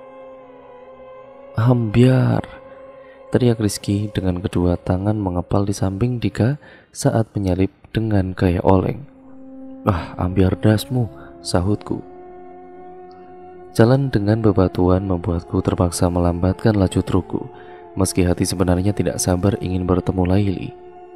Ambyar, teriak Rizky dengan kedua tangan mengepal di samping Dika saat menyalip dengan gaya oleng. Ah, ambyar dasmu, sahutku. Jalan dengan bebatuan membuatku terpaksa melambatkan laju trukku, meski hati sebenarnya tidak sabar ingin bertemu Laili.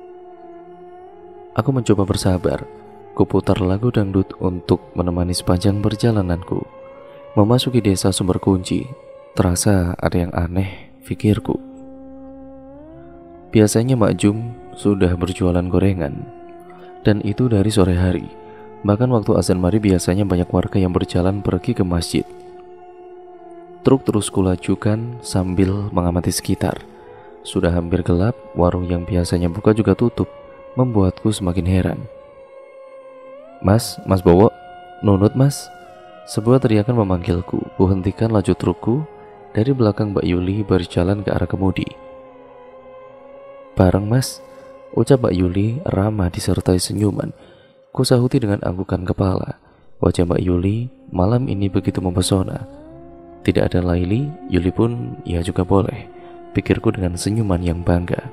Aku mencoba bersabar. Kuputar lagu dangdut untuk menemani sepanjang perjalananku. Memasuki desa Sumber Kunci, terasa ada yang aneh, pikirku. Biasanya Mak Jum sudah berjualan gorengan, dan itu dari sore hari. Bahkan waktu azan maghrib biasanya banyak warga yang berjalan pergi ke masjid. Truk terus kulajukan sambil mengamati sekitar. Sudah hampir gelap, warung yang biasanya buka juga tutup, membuatku semakin heran. Mas Bowo, nunut mas. Sebuah teriakan memanggilku. Kuhentikan laju trukku. Dari belakang Mbak Yuli berjalan ke arah kemudi. Bareng mas, ucap Mbak Yuli ramah disertai senyuman. Kusahuti dengan anggukan kepala. Wajah Mbak Yuli malam ini begitu mempesona. Tidak ada Laili, Yuli pun ya juga boleh, pikirku dengan senyuman yang bangga.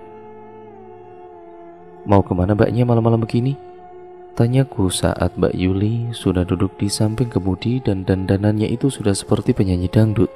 Mau kemana mbaknya malam-malam begini? Tanyaku saat Mbak Yuli sudah duduk di samping kemudi dan dandanannya itu sudah seperti penyanyi dangdut.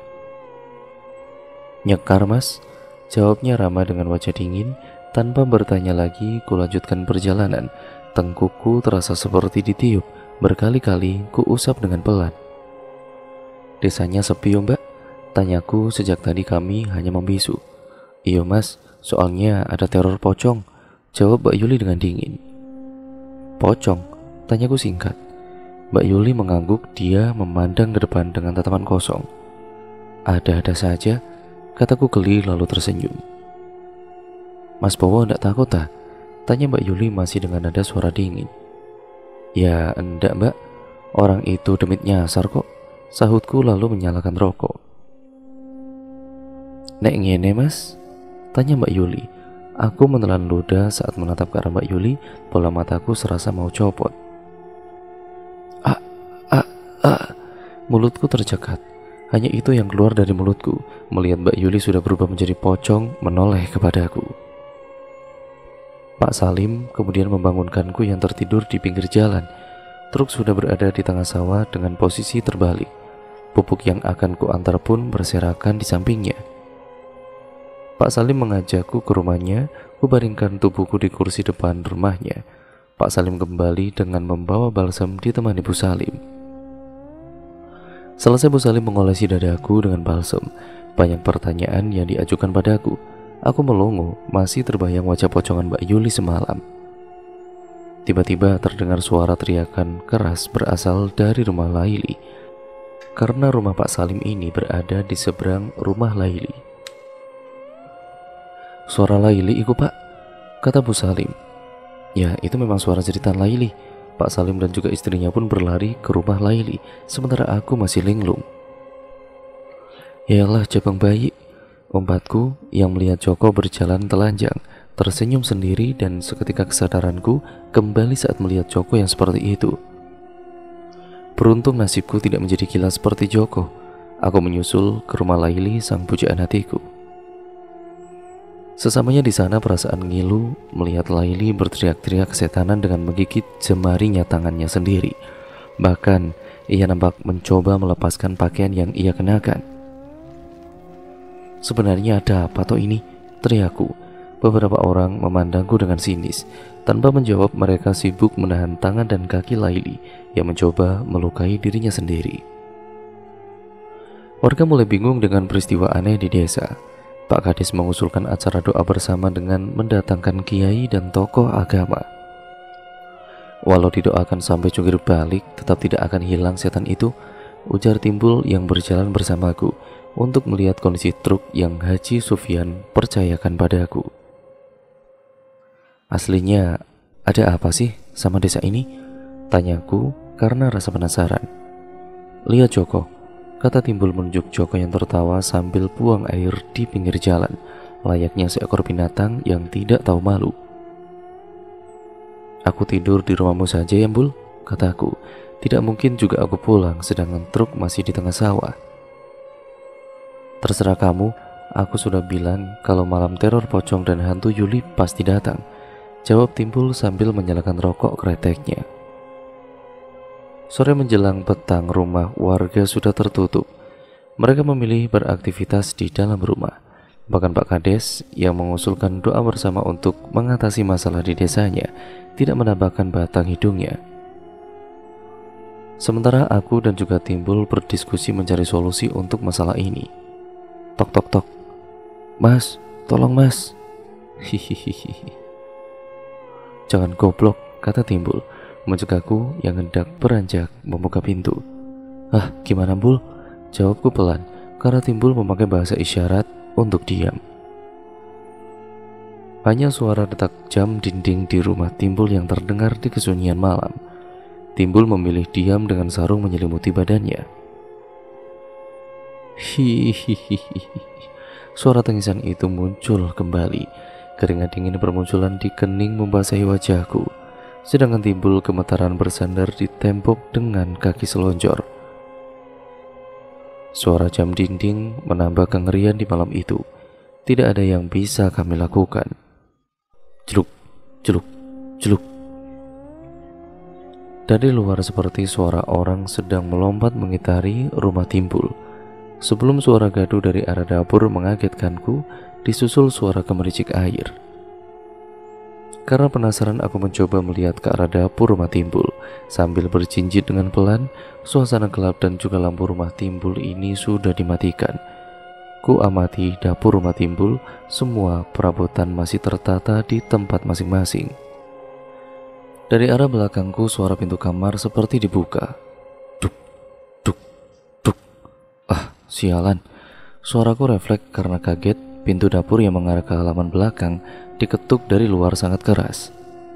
Nyekar mas, jawabnya ramah dengan wajah dingin. Tanpa bertanya lagi, kulanjutkan perjalanan. Tengkukku terasa seperti ditiup. Berkali-kali ku usap dengan pelan. Desanya sepi mbak? Tanyaku sejak tadi kami hanya membisu. Iyo mas, soalnya ada teror pocong, jawab Mbak Yuli dengan dingin. Pocong? Tanyaku singkat. Mbak Yuli mengangguk, dia memandang ke depan dengan tatapan kosong. Ada-ada saja, kataku geli lalu tersenyum. Mas Bowo enggak takut tak? Tanya Mbak Yuli masih dengan nada suara dingin. Ya enggak mbak, orang itu demit nyasar kok, sahutku lalu menyalakan rokok. Nek ngene mas? Tanya Mbak Yuli. Aku menelan ludah saat menatap ke arah Mbak Yuli. Bola mataku serasa mau copot. Mulutku tercekat. Hanya itu yang keluar dari mulutku. Melihat Mbak Yuli sudah berubah menjadi pocong menoleh kepadaku. Pak Salim kemudian membangunkanku yang tertidur di pinggir jalan. Truk sudah berada di tengah sawah dengan posisi terbalik. Pupuk yang akan kuantar pun berserakan di sampingnya. Pak Salim mengajakku ke rumahnya. Kubaringkan tubuhku di kursi depan rumahnya. Pak Salim kembali dengan membawa balsam ditemani Bu Salim. Selesai Bu Salim mengolesi dadaku dengan balsam. Banyak pertanyaan yang diajukan padaku. Aku melongo, masih terbayang wajah pocongan Mbak Yuli semalam. Tiba-tiba terdengar suara teriakan keras berasal dari rumah Laili. Karena rumah Pak Salim ini berada di seberang rumah Laili. Suara Laili itu pak, kata Bu Salim. Ya itu memang suara jeritan Laili. Pak Salim dan juga istrinya pun berlari ke rumah Laili, sementara aku masih linglung. Yalah jabang bayi, umbatku yang melihat Joko berjalan telanjang, tersenyum sendiri dan seketika kesadaranku kembali saat melihat Joko yang seperti itu. Beruntung nasibku tidak menjadi gila seperti Joko. Aku menyusul ke rumah Laili sang pujaan hatiku. Sesamanya di sana perasaan ngilu melihat Laili berteriak-teriak kesetanan dengan menggigit jemarinya tangannya sendiri. Bahkan ia nampak mencoba melepaskan pakaian yang ia kenakan. Sebenarnya ada apa toh ini? Teriakku. Beberapa orang memandangku dengan sinis. Tanpa menjawab, mereka sibuk menahan tangan dan kaki Laili yang mencoba melukai dirinya sendiri. Warga mulai bingung dengan peristiwa aneh di desa. Pak Kades mengusulkan acara doa bersama dengan mendatangkan kiai dan tokoh agama. Walau didoakan sampai jungkir balik, tetap tidak akan hilang setan itu, ujar Timbul yang berjalan bersamaku untuk melihat kondisi truk yang Haji Sufyan percayakan padaku. Aslinya ada apa sih sama desa ini? Tanyaku karena rasa penasaran. Lihat Joko, kata Timbul menunjuk Joko yang tertawa sambil buang air di pinggir jalan, layaknya seekor binatang yang tidak tahu malu. Aku tidur di rumahmu saja ya Bul, kataku. Tidak mungkin juga aku pulang sedangkan truk masih di tengah sawah. Terserah kamu, aku sudah bilang kalau malam teror pocong dan hantu Yuli pasti datang, jawab Timbul sambil menyalakan rokok kreteknya. Sore menjelang petang, rumah warga sudah tertutup. Mereka memilih beraktivitas di dalam rumah. Bahkan Pak Kades yang mengusulkan doa bersama untuk mengatasi masalah di desanya tidak menambahkan batang hidungnya. Sementara aku dan juga Timbul berdiskusi mencari solusi untuk masalah ini. Tok tok tok. Mas, tolong mas. Hihihi. Jangan goblok, kata Timbul mencegahku yang hendak beranjak membuka pintu. Ah, gimana Bul? Jawabku pelan karena Timbul memakai bahasa isyarat untuk diam. Hanya suara detak jam dinding di rumah Timbul yang terdengar di kesunyian malam. Timbul memilih diam dengan sarung menyelimuti badannya. Hihihi. Suara tangisan itu muncul kembali. Keringat dingin bermunculan di kening membasahi wajahku. Sedangkan Timbul gemetaran bersandar di tembok dengan kaki selonjor. Suara jam dinding menambah kengerian di malam itu. Tidak ada yang bisa kami lakukan. Jeluk, jeluk, jeluk. Dari luar seperti suara orang sedang melompat mengitari rumah Timbul. Sebelum suara gaduh dari arah dapur mengagetkanku, disusul suara gemericik air. Karena penasaran, aku mencoba melihat ke arah dapur rumah Timbul. Sambil berjinjit dengan pelan, suasana gelap dan juga lampu rumah Timbul ini sudah dimatikan. Ku amati dapur rumah Timbul, semua perabotan masih tertata di tempat masing-masing. Dari arah belakangku, suara pintu kamar seperti dibuka. Duk, duk, duk. Ah, sialan. Suaraku refleks karena kaget. Pintu dapur yang mengarah ke halaman belakang diketuk dari luar sangat keras.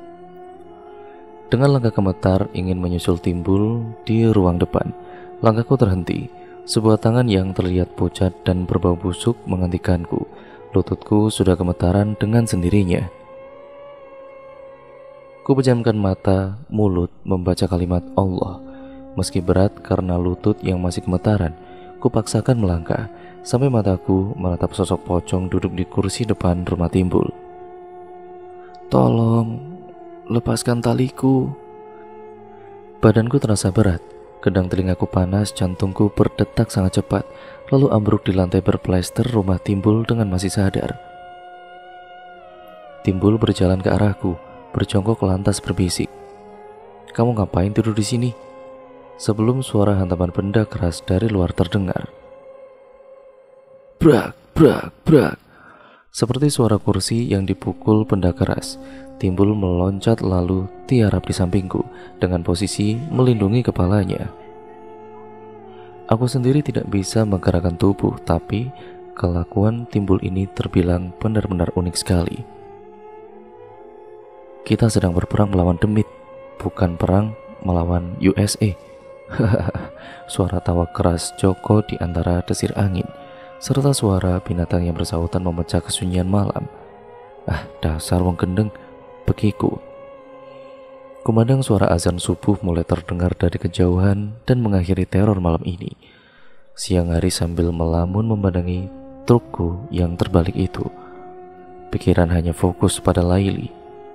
Dengan langkah gemetar ingin menyusul Timbul di ruang depan, langkahku terhenti. Sebuah tangan yang terlihat pucat dan berbau busuk menghentikanku. Lututku sudah gemetaran dengan sendirinya. Ku pejamkan mata, mulut membaca kalimat Allah. Meski berat karena lutut yang masih gemetaran, ku paksakan melangkah sampai mataku menatap sosok pocong duduk di kursi depan rumah Timbul. Tolong, lepaskan taliku. Badanku terasa berat, kedang telingaku panas, jantungku berdetak sangat cepat, lalu ambruk di lantai berplester rumah Timbul dengan masih sadar. Timbul berjalan ke arahku, berjongkok lantas berbisik. Kamu ngapain tidur di sini? Sebelum suara hantaman benda keras dari luar terdengar. Brak, brak, brak. Seperti suara kursi yang dipukul benda keras, Timbul meloncat lalu tiarap di sampingku dengan posisi melindungi kepalanya. Aku sendiri tidak bisa menggerakkan tubuh, tapi kelakuan Timbul ini terbilang benar-benar unik sekali. Kita sedang berperang melawan demit, bukan perang melawan USA. Suara tawa keras Joko di antara desir angin, serta suara binatang yang bersautan memecah kesunyian malam. Ah, dasar wong gendeng, begiku. Kumandang suara azan subuh mulai terdengar dari kejauhan dan mengakhiri teror malam ini. Siang hari sambil melamun memandangi trukku yang terbalik itu, pikiran hanya fokus pada Laili.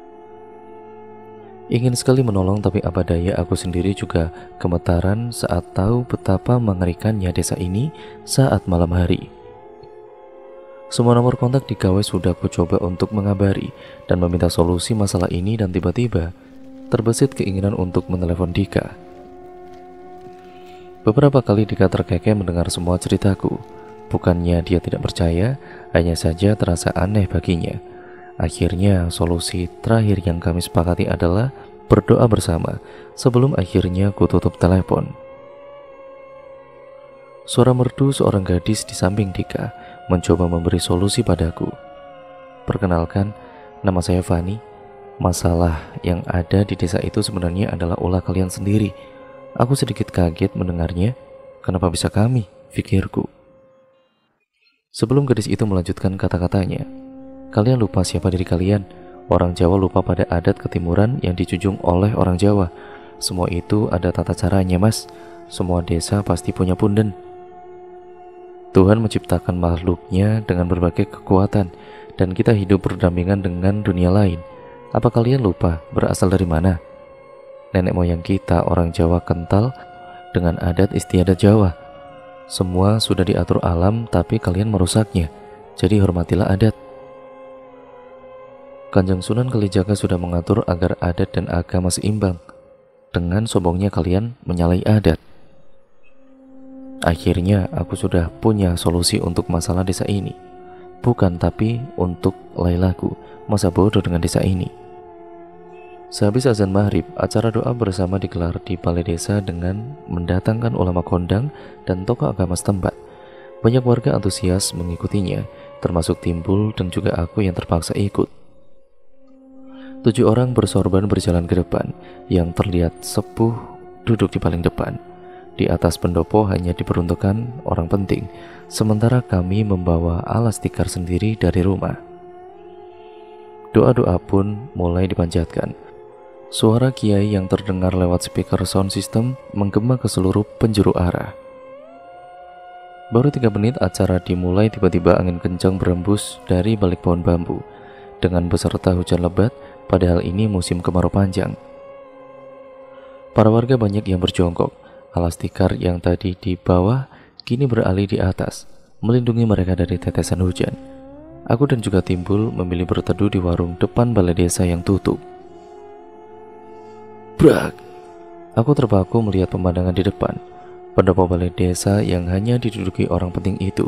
Ingin sekali menolong, tapi apa daya aku sendiri juga gemetaran saat tahu betapa mengerikannya desa ini saat malam hari. Semua nomor kontak di Gawai sudah aku coba untuk mengabari dan meminta solusi masalah ini, dan tiba-tiba terbesit keinginan untuk menelepon Dika. Beberapa kali Dika terkekeh mendengar semua ceritaku. Bukannya dia tidak percaya, hanya saja terasa aneh baginya. Akhirnya solusi terakhir yang kami sepakati adalah berdoa bersama sebelum akhirnya ku tutup telepon. Suara merdu seorang gadis di samping Dika mencoba memberi solusi padaku. Perkenalkan, nama saya Fani. Masalah yang ada di desa itu sebenarnya adalah ulah kalian sendiri. Aku sedikit kaget mendengarnya. Kenapa bisa kami? Pikirku. Sebelum gadis itu melanjutkan kata-katanya, kalian lupa siapa diri kalian. Orang Jawa lupa pada adat ketimuran yang dijunjung oleh orang Jawa. Semua itu ada tata caranya, Mas. Semua desa pasti punya punden. Tuhan menciptakan makhluknya dengan berbagai kekuatan, dan kita hidup berdampingan dengan dunia lain. Apa kalian lupa berasal dari mana? Nenek moyang kita orang Jawa kental dengan adat istiadat Jawa. Semua sudah diatur alam, tapi kalian merusaknya. Jadi hormatilah adat. Kanjeng Sunan Kalijaga sudah mengatur agar adat dan agama seimbang. Dengan sombongnya kalian menyalahi adat. Akhirnya aku sudah punya solusi untuk masalah desa ini. Bukan tapi untuk Lailaku. Masa bodoh dengan desa ini. Sehabis azan maghrib, acara doa bersama digelar di balai desa dengan mendatangkan ulama kondang dan tokoh agama setempat. Banyak warga antusias mengikutinya, termasuk Timbul dan juga aku yang terpaksa ikut. 7 orang bersorban berjalan ke depan, yang terlihat sepuh duduk di paling depan. Di atas pendopo hanya diperuntukkan orang penting, sementara kami membawa alas tikar sendiri dari rumah. Doa-doa pun mulai dipanjatkan. Suara kiai yang terdengar lewat speaker sound system menggema ke seluruh penjuru arah. Baru 3 menit acara dimulai, tiba-tiba angin kencang berembus dari balik pohon bambu dengan beserta hujan lebat, padahal ini musim kemarau panjang. Para warga banyak yang berjongkok. Alas tikar yang tadi di bawah kini beralih di atas, melindungi mereka dari tetesan hujan. Aku dan juga Timbul memilih berteduh di warung depan balai desa yang tutup. Brak! Aku terpaku melihat pemandangan di depan. Pendopo balai desa yang hanya diduduki orang penting itu.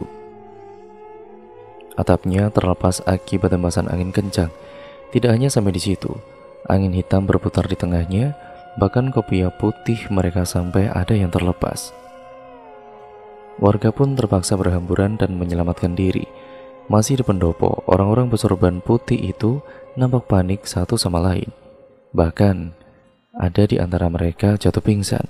Atapnya terlepas akibat tembasan angin kencang. Tidak hanya sampai di situ, angin hitam berputar di tengahnya, bahkan kopiah putih mereka sampai ada yang terlepas. Warga pun terpaksa berhamburan dan menyelamatkan diri. Masih di pendopo, orang-orang bersorban putih itu nampak panik satu sama lain. Bahkan ada di antara mereka jatuh pingsan.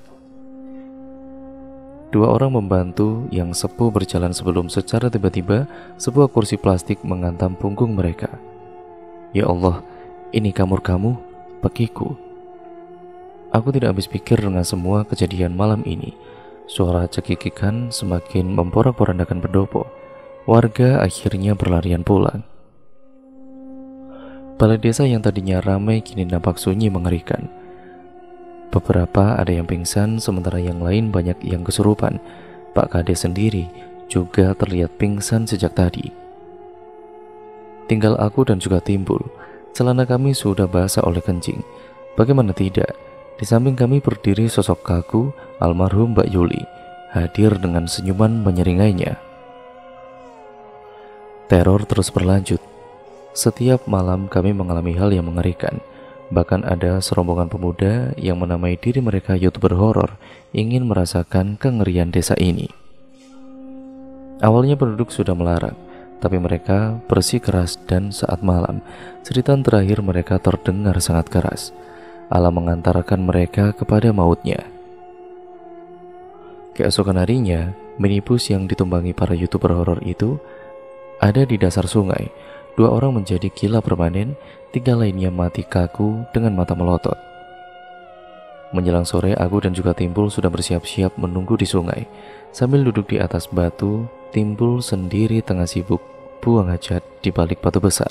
2 orang membantu yang sepuh berjalan sebelum secara tiba-tiba sebuah kursi plastik menghantam punggung mereka. Ya Allah, ini kamur kamu, pekiku. Aku tidak habis pikir dengan semua kejadian malam ini. Suara cekikikan semakin memporak-porandakan pendopo. Warga akhirnya berlarian pulang. Balai desa yang tadinya ramai kini nampak sunyi mengerikan. Beberapa ada yang pingsan, sementara yang lain banyak yang kesurupan. Pak Kades sendiri juga terlihat pingsan sejak tadi. Tinggal aku dan juga Timbul. Celana kami sudah basah oleh kencing. Bagaimana tidak, di samping kami berdiri sosok kaku almarhum Mbak Yuli, hadir dengan senyuman menyeringainya. Teror terus berlanjut. Setiap malam kami mengalami hal yang mengerikan. Bahkan ada serombongan pemuda yang menamai diri mereka YouTuber horor ingin merasakan kengerian desa ini. Awalnya penduduk sudah melarang, tapi mereka bersikeras dan saat malam, cerita terakhir mereka terdengar sangat keras. Allah mengantarkan mereka kepada mautnya. Keesokan harinya, minibus yang ditumpangi para YouTuber horor itu ada di dasar sungai. 2 orang menjadi gila permanen, 3 lainnya mati kaku dengan mata melotot. Menjelang sore, aku dan juga Timbul sudah bersiap-siap menunggu di sungai. Sambil duduk di atas batu, Timbul sendiri tengah sibuk buang hajat di balik batu besar.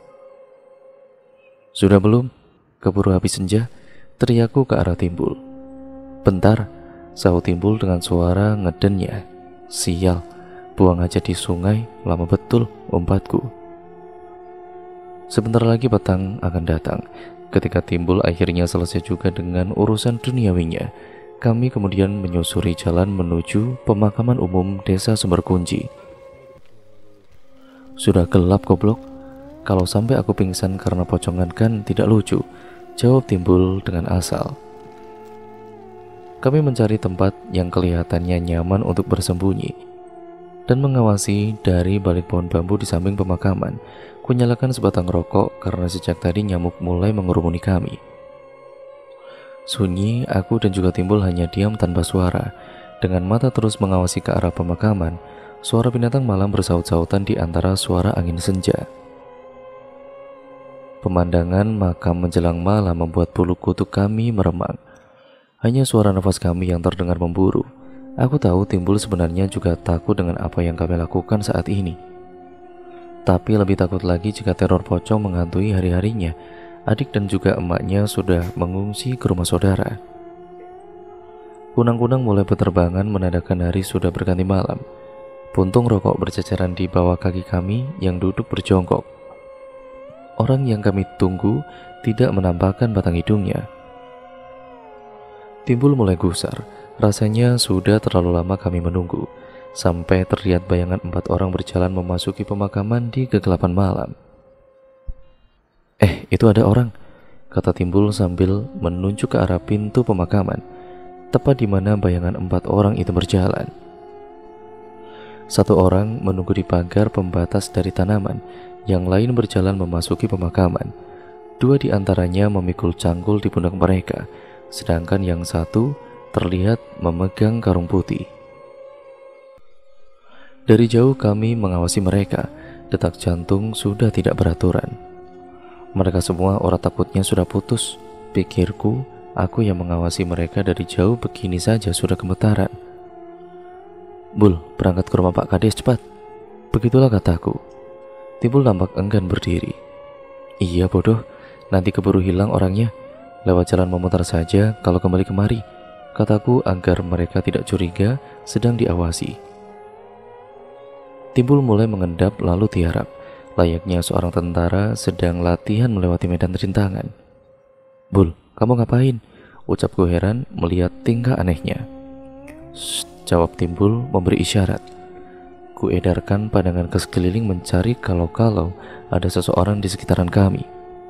Sudah belum? Keburu habis senja, teriakku ke arah Timbul. Bentar, sahut Timbul dengan suara ngedennya. Sial, buang hajat di sungai, lama betul, umbatku. Sebentar lagi petang akan datang. Ketika Timbul akhirnya selesai juga dengan urusan duniawinya, kami kemudian menyusuri jalan menuju pemakaman umum desa Sumberkunci. Sudah gelap goblok. Kalau sampai aku pingsan karena pocongan kan tidak lucu, jawab Timbul dengan asal. Kami mencari tempat yang kelihatannya nyaman untuk bersembunyi dan mengawasi dari balik pohon bambu di samping pemakaman. Kunyalakan sebatang rokok karena sejak tadi nyamuk mulai mengerumuni kami. Sunyi, aku dan juga Timbul hanya diam tanpa suara. Dengan mata terus mengawasi ke arah pemakaman, suara binatang malam bersaut-sautan di antara suara angin senja. Pemandangan makam menjelang malam membuat bulu kuduk kami meremang. Hanya suara nafas kami yang terdengar memburu. Aku tahu Timbul sebenarnya juga takut dengan apa yang kami lakukan saat ini. Tapi lebih takut lagi jika teror pocong menghantui hari-harinya. Adik dan juga emaknya sudah mengungsi ke rumah saudara. Kunang-kunang mulai berterbangan menandakan hari sudah berganti malam. Puntung rokok berceceran di bawah kaki kami yang duduk berjongkok. Orang yang kami tunggu tidak menampakkan batang hidungnya. Timbul mulai gusar. Rasanya sudah terlalu lama kami menunggu, sampai terlihat bayangan 4 orang berjalan memasuki pemakaman di kegelapan malam. Itu ada orang, kata Timbul sambil menunjuk ke arah pintu pemakaman, tepat di mana bayangan 4 orang itu berjalan. 1 orang menunggu di pagar pembatas dari tanaman, yang lain berjalan memasuki pemakaman. 2 di antaranya memikul cangkul di pundak mereka, sedangkan yang 1 terlihat memegang karung putih. Dari jauh kami mengawasi mereka. Detak jantung sudah tidak beraturan. Mereka semua ora takutnya sudah putus. Pikirku, aku yang mengawasi mereka dari jauh begini saja sudah gemetaran. Bul, berangkat ke rumah Pak Kades cepat. Begitulah kataku. Timbul nampak enggan berdiri. Iya bodoh, nanti keburu hilang orangnya. Lewat jalan memutar saja kalau kembali kemari, kataku agar mereka tidak curiga sedang diawasi. Timbul mulai mengendap lalu tiarap, layaknya seorang tentara sedang latihan melewati medan rintangan. Bul, kamu ngapain? Ucapku heran melihat tingkah anehnya. Shh, jawab Timbul memberi isyarat. Ku edarkan pandangan ke sekeliling mencari kalau-kalau ada seseorang di sekitaran kami.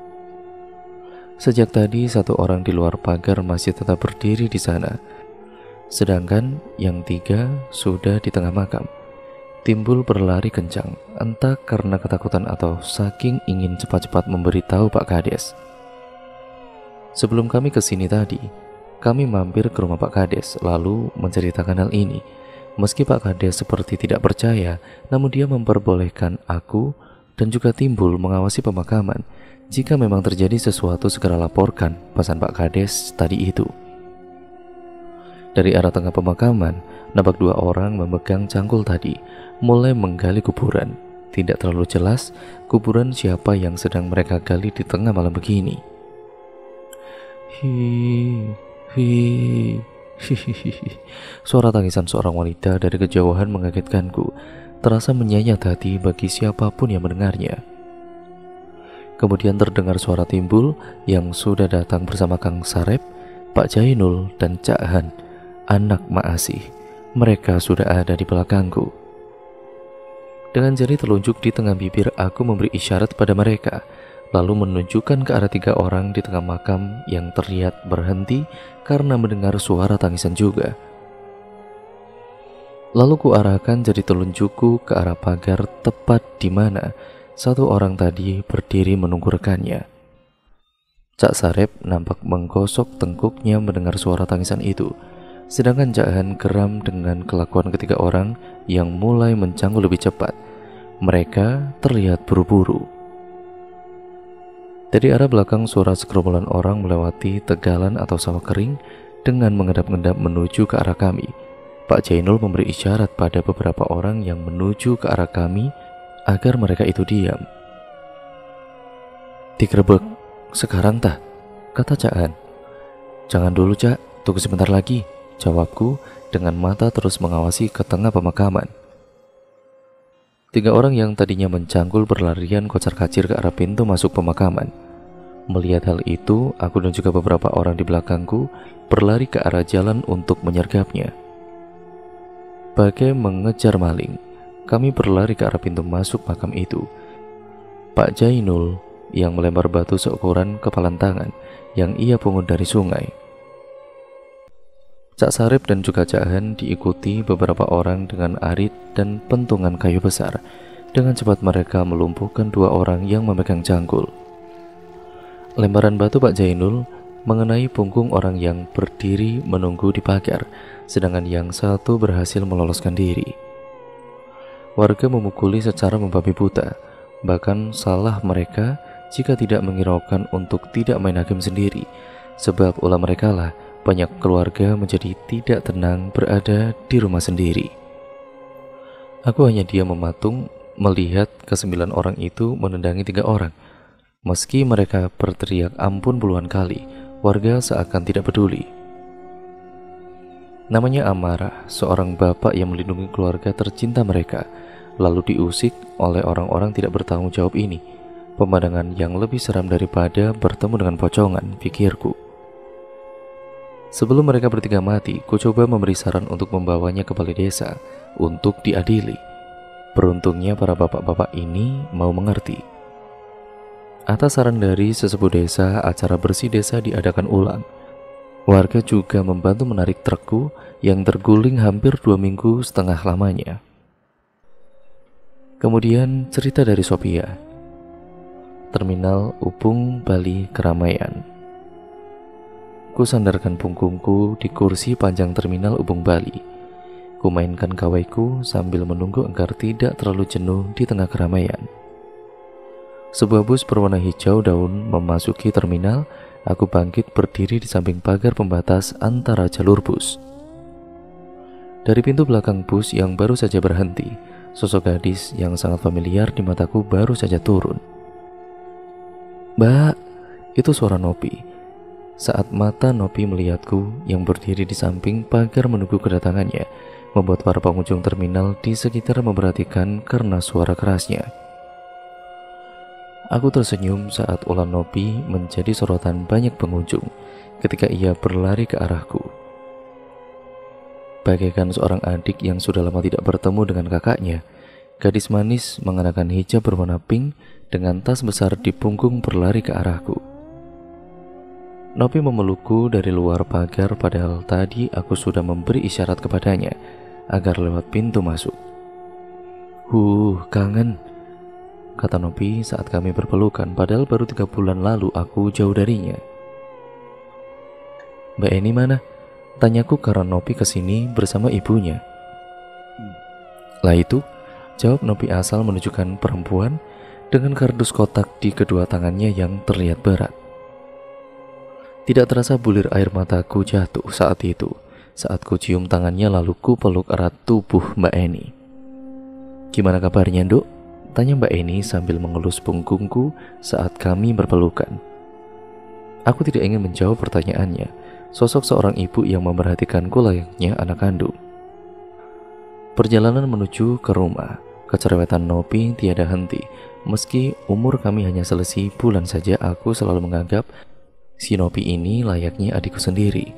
Sejak tadi 1 orang di luar pagar masih tetap berdiri di sana, sedangkan yang 3 sudah di tengah makam. Timbul berlari kencang, entah karena ketakutan atau saking ingin cepat-cepat memberitahu Pak Kades. Sebelum kami kesini tadi, kami mampir ke rumah Pak Kades lalu menceritakan hal ini. Meski Pak Kades seperti tidak percaya, namun dia memperbolehkan aku dan juga Timbul mengawasi pemakaman. Jika memang terjadi sesuatu segera laporkan, pesan Pak Kades tadi itu. Dari arah tengah pemakaman, nampak 2 orang memegang cangkul tadi, mulai menggali kuburan. Tidak terlalu jelas kuburan siapa yang sedang mereka gali di tengah malam begini. Suara tangisan seorang wanita dari kejauhan mengagetkanku, terasa menyayat hati bagi siapapun yang mendengarnya. Kemudian terdengar suara Timbul yang sudah datang bersama Kang Sarep, Pak Jainul, dan Cak Han, anak Mak Asih. Mereka sudah ada di belakangku. Dengan jari telunjuk di tengah bibir, aku memberi isyarat pada mereka, lalu menunjukkan ke arah 3 orang di tengah makam yang terlihat berhenti karena mendengar suara tangisan juga. Lalu ku arahkan jari telunjukku ke arah pagar tepat di mana 1 orang tadi berdiri menunggu rekannya. Cak Sarep nampak menggosok tengkuknya mendengar suara tangisan itu, sedangkan Cak Han geram dengan kelakuan ketiga orang yang mulai mencangkul lebih cepat. Mereka terlihat buru-buru. Dari arah belakang suara segerombolan orang melewati tegalan atau sawah kering dengan mengendap-endap menuju ke arah kami. Pak Jainul memberi isyarat pada beberapa orang yang menuju ke arah kami agar mereka itu diam. Digrebek sekarang tah, kata Cak Han. Jangan dulu Cak, tunggu sebentar lagi, jawabku dengan mata terus mengawasi ke tengah pemakaman. 3 orang yang tadinya mencangkul berlarian kocar-kacir ke arah pintu masuk pemakaman. Melihat hal itu, aku dan juga beberapa orang di belakangku berlari ke arah jalan untuk menyergapnya. Bagai mengejar maling, Kami berlari ke arah pintu masuk makam itu. Pak Jainul yang melempar batu seukuran kepalan tangan yang ia pungut dari sungai. Cak Sarip dan juga Cak Han diikuti beberapa orang dengan arit dan pentungan kayu besar. Dengan cepat mereka melumpuhkan 2 orang yang memegang cangkul. Lemparan batu Pak Jainul mengenai punggung orang yang berdiri menunggu di pagar, sedangkan yang satu berhasil meloloskan diri. Warga memukuli secara membabi buta, bahkan salah mereka jika tidak menghiraukan untuk tidak main hakim sendiri, sebab ulah mereka lah banyak keluarga menjadi tidak tenang berada di rumah sendiri. Aku hanya diam mematung melihat ke-9 orang itu menendangi 3 orang. Meski mereka berteriak ampun puluhan kali, warga seakan tidak peduli. Namanya Amarah, seorang bapak yang melindungi keluarga tercinta mereka, lalu diusik oleh orang-orang tidak bertanggung jawab ini. Pemandangan yang lebih seram daripada bertemu dengan pocongan, pikirku. Sebelum mereka bertiga mati, ku coba memberi saran untuk membawanya ke balai desa untuk diadili. Beruntungnya para bapak-bapak ini mau mengerti. Atas saran dari sesepuh desa, acara bersih desa diadakan ulang. Warga juga membantu menarik trukku yang terguling hampir 2 minggu setengah lamanya. Kemudian cerita dari Sophia. Terminal Upung Bali keramaian. Ku sandarkan punggungku di kursi panjang terminal Upung Bali. Ku mainkan gawaiku sambil menunggu agar tidak terlalu jenuh di tengah keramaian. Sebuah bus berwarna hijau daun memasuki terminal. Aku bangkit berdiri di samping pagar pembatas antara jalur bus. Dari pintu belakang bus yang baru saja berhenti, sosok gadis yang sangat familiar di mataku baru saja turun. "Mbak," itu suara Nopi. Saat mata Nopi melihatku yang berdiri di samping pagar menunggu kedatangannya, membuat para pengunjung terminal di sekitar memperhatikan karena suara kerasnya. Aku tersenyum saat ulah Nopi menjadi sorotan banyak pengunjung ketika ia berlari ke arahku. Bagaikan seorang adik yang sudah lama tidak bertemu dengan kakaknya, gadis manis mengenakan hijab berwarna pink dengan tas besar di punggung berlari ke arahku. Nopi memelukku dari luar pagar padahal tadi aku sudah memberi isyarat kepadanya agar lewat pintu masuk. Kangen," kata Nopi saat kami berpelukan, padahal baru 3 bulan lalu aku jauh darinya. "Mbak Eni mana?" tanyaku karena Nopi kesini bersama ibunya. "Lah itu," jawab Nopi asal menunjukkan perempuan dengan kardus kotak di kedua tangannya yang terlihat berat. Tidak terasa bulir air mataku jatuh saat itu, saat ku cium tangannya lalu ku peluk erat tubuh Mbak Eni. "Gimana kabarnya, Nduk?" tanya Mbak Eni sambil mengelus punggungku saat kami berpelukan. Aku tidak ingin menjawab pertanyaannya. Sosok seorang ibu yang memperhatikanku layaknya anak kandung. Perjalanan menuju ke rumah, kecerewetan Nopi tiada henti. Meski umur kami hanya selisih bulan saja, aku selalu menganggap si Nopi ini layaknya adikku sendiri.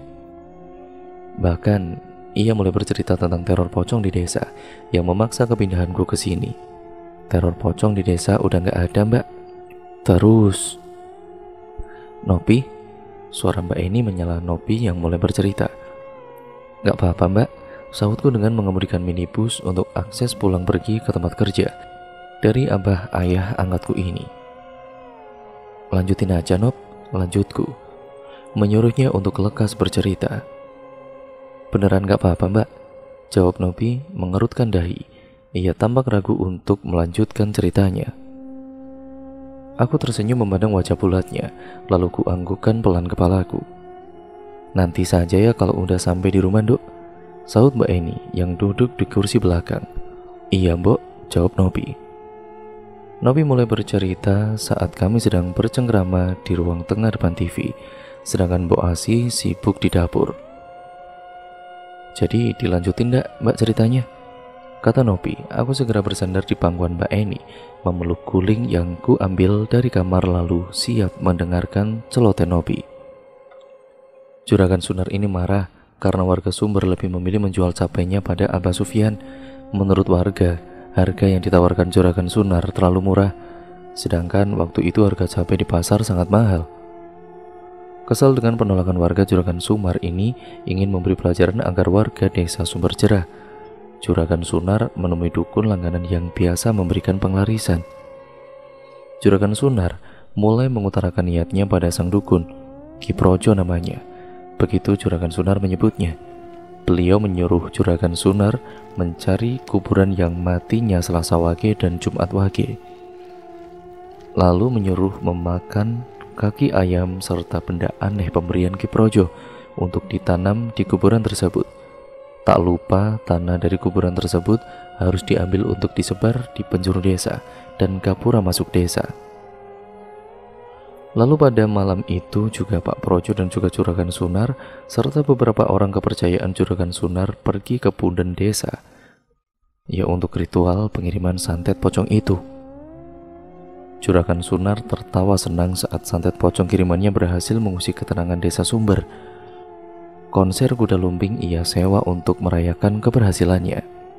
Bahkan ia mulai bercerita tentang teror pocong di desa yang memaksa kepindahanku ke sini. "Teror pocong di desa udah gak ada, Mbak." Terus "Nopi," suara Mbak Eni menyela Nopi yang mulai bercerita. "Gak apa-apa, Mbak," sahutku dengan mengemudikan minibus untuk akses pulang pergi ke tempat kerja dari abah ayah angkatku ini. "Lanjutin aja, Nop," lanjutku, menyuruhnya untuk lekas bercerita. "Beneran gak apa-apa, Mbak," jawab Nopi mengerutkan dahi. Ia tampak ragu untuk melanjutkan ceritanya. Aku tersenyum memandang wajah bulatnya, lalu ku anggukkan pelan kepalaku. "Nanti saja ya kalau udah sampai di rumah, Nduk," sahut Mbak Eni yang duduk di kursi belakang. "Iya, Mbok," jawab Nopi. Nopi mulai bercerita saat kami sedang bercengkrama di ruang tengah depan TV, sedangkan Mbok Asi sibuk di dapur. "Jadi dilanjutin ndak, Mbak, ceritanya?" kata Nopi. Aku segera bersandar di pangkuan Mbak Eni, memeluk guling yang ku ambil dari kamar lalu siap mendengarkan celoteh Nopi. Juragan Sunar ini marah karena warga Sumber lebih memilih menjual capainya pada Abah Sufyan. Menurut warga, Harga yang ditawarkan Juragan Sunar terlalu murah, sedangkan waktu itu harga cabai di pasar sangat mahal. Kesal dengan penolakan warga, Juragan Sumar ini ingin memberi pelajaran agar warga desa Sumber Jerah. Juragan Sunar menemui dukun langganan yang biasa memberikan penglarisan. Juragan Sunar mulai mengutarakan niatnya pada sang dukun, Ki Projo namanya. Begitu Juragan Sunar menyebutnya. Beliau menyuruh Juragan Sunar mencari kuburan yang matinya Selasa Wage dan Jumat Wage. Lalu menyuruh memakan kaki ayam serta benda aneh pemberian Ki Projo untuk ditanam di kuburan tersebut. Tak lupa tanah dari kuburan tersebut harus diambil untuk disebar di penjuru desa dan gapura masuk desa. Lalu pada malam itu juga Pak Projo dan juga Juragan Sunar serta beberapa orang kepercayaan Juragan Sunar pergi ke punden desa, ya untuk ritual pengiriman santet pocong itu. Juragan Sunar tertawa senang saat santet pocong kirimannya berhasil mengusik ketenangan desa Sumber. Konser kuda lumping ia sewa untuk merayakan keberhasilannya.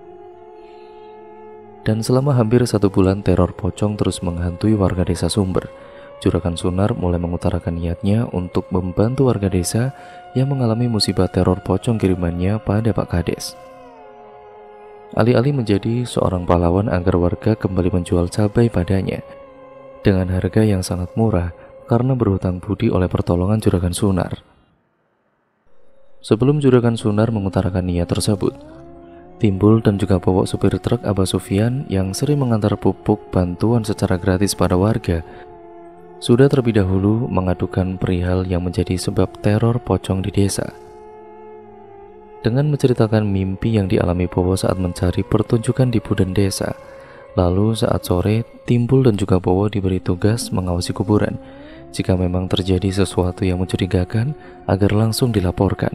Dan selama hampir 1 bulan teror pocong terus menghantui warga desa Sumber. Juragan Sunar mulai mengutarakan niatnya untuk membantu warga desa yang mengalami musibah teror pocong kirimannya pada Pak Kades. Alih-alih menjadi seorang pahlawan agar warga kembali menjual cabai padanya dengan harga yang sangat murah karena berhutang budi oleh pertolongan Juragan Sunar. Sebelum Juragan Sunar mengutarakan niat tersebut, Timbul dan juga Bowo supir truk Abah Sufyan yang sering mengantar pupuk bantuan secara gratis pada warga sudah terlebih dahulu mengadukan perihal yang menjadi sebab teror pocong di desa. Dengan menceritakan mimpi yang dialami Bowo saat mencari pertunjukan di punden desa. Lalu saat sore, Timbul dan juga Bowo diberi tugas mengawasi kuburan. Jika memang terjadi sesuatu yang mencurigakan, agar langsung dilaporkan.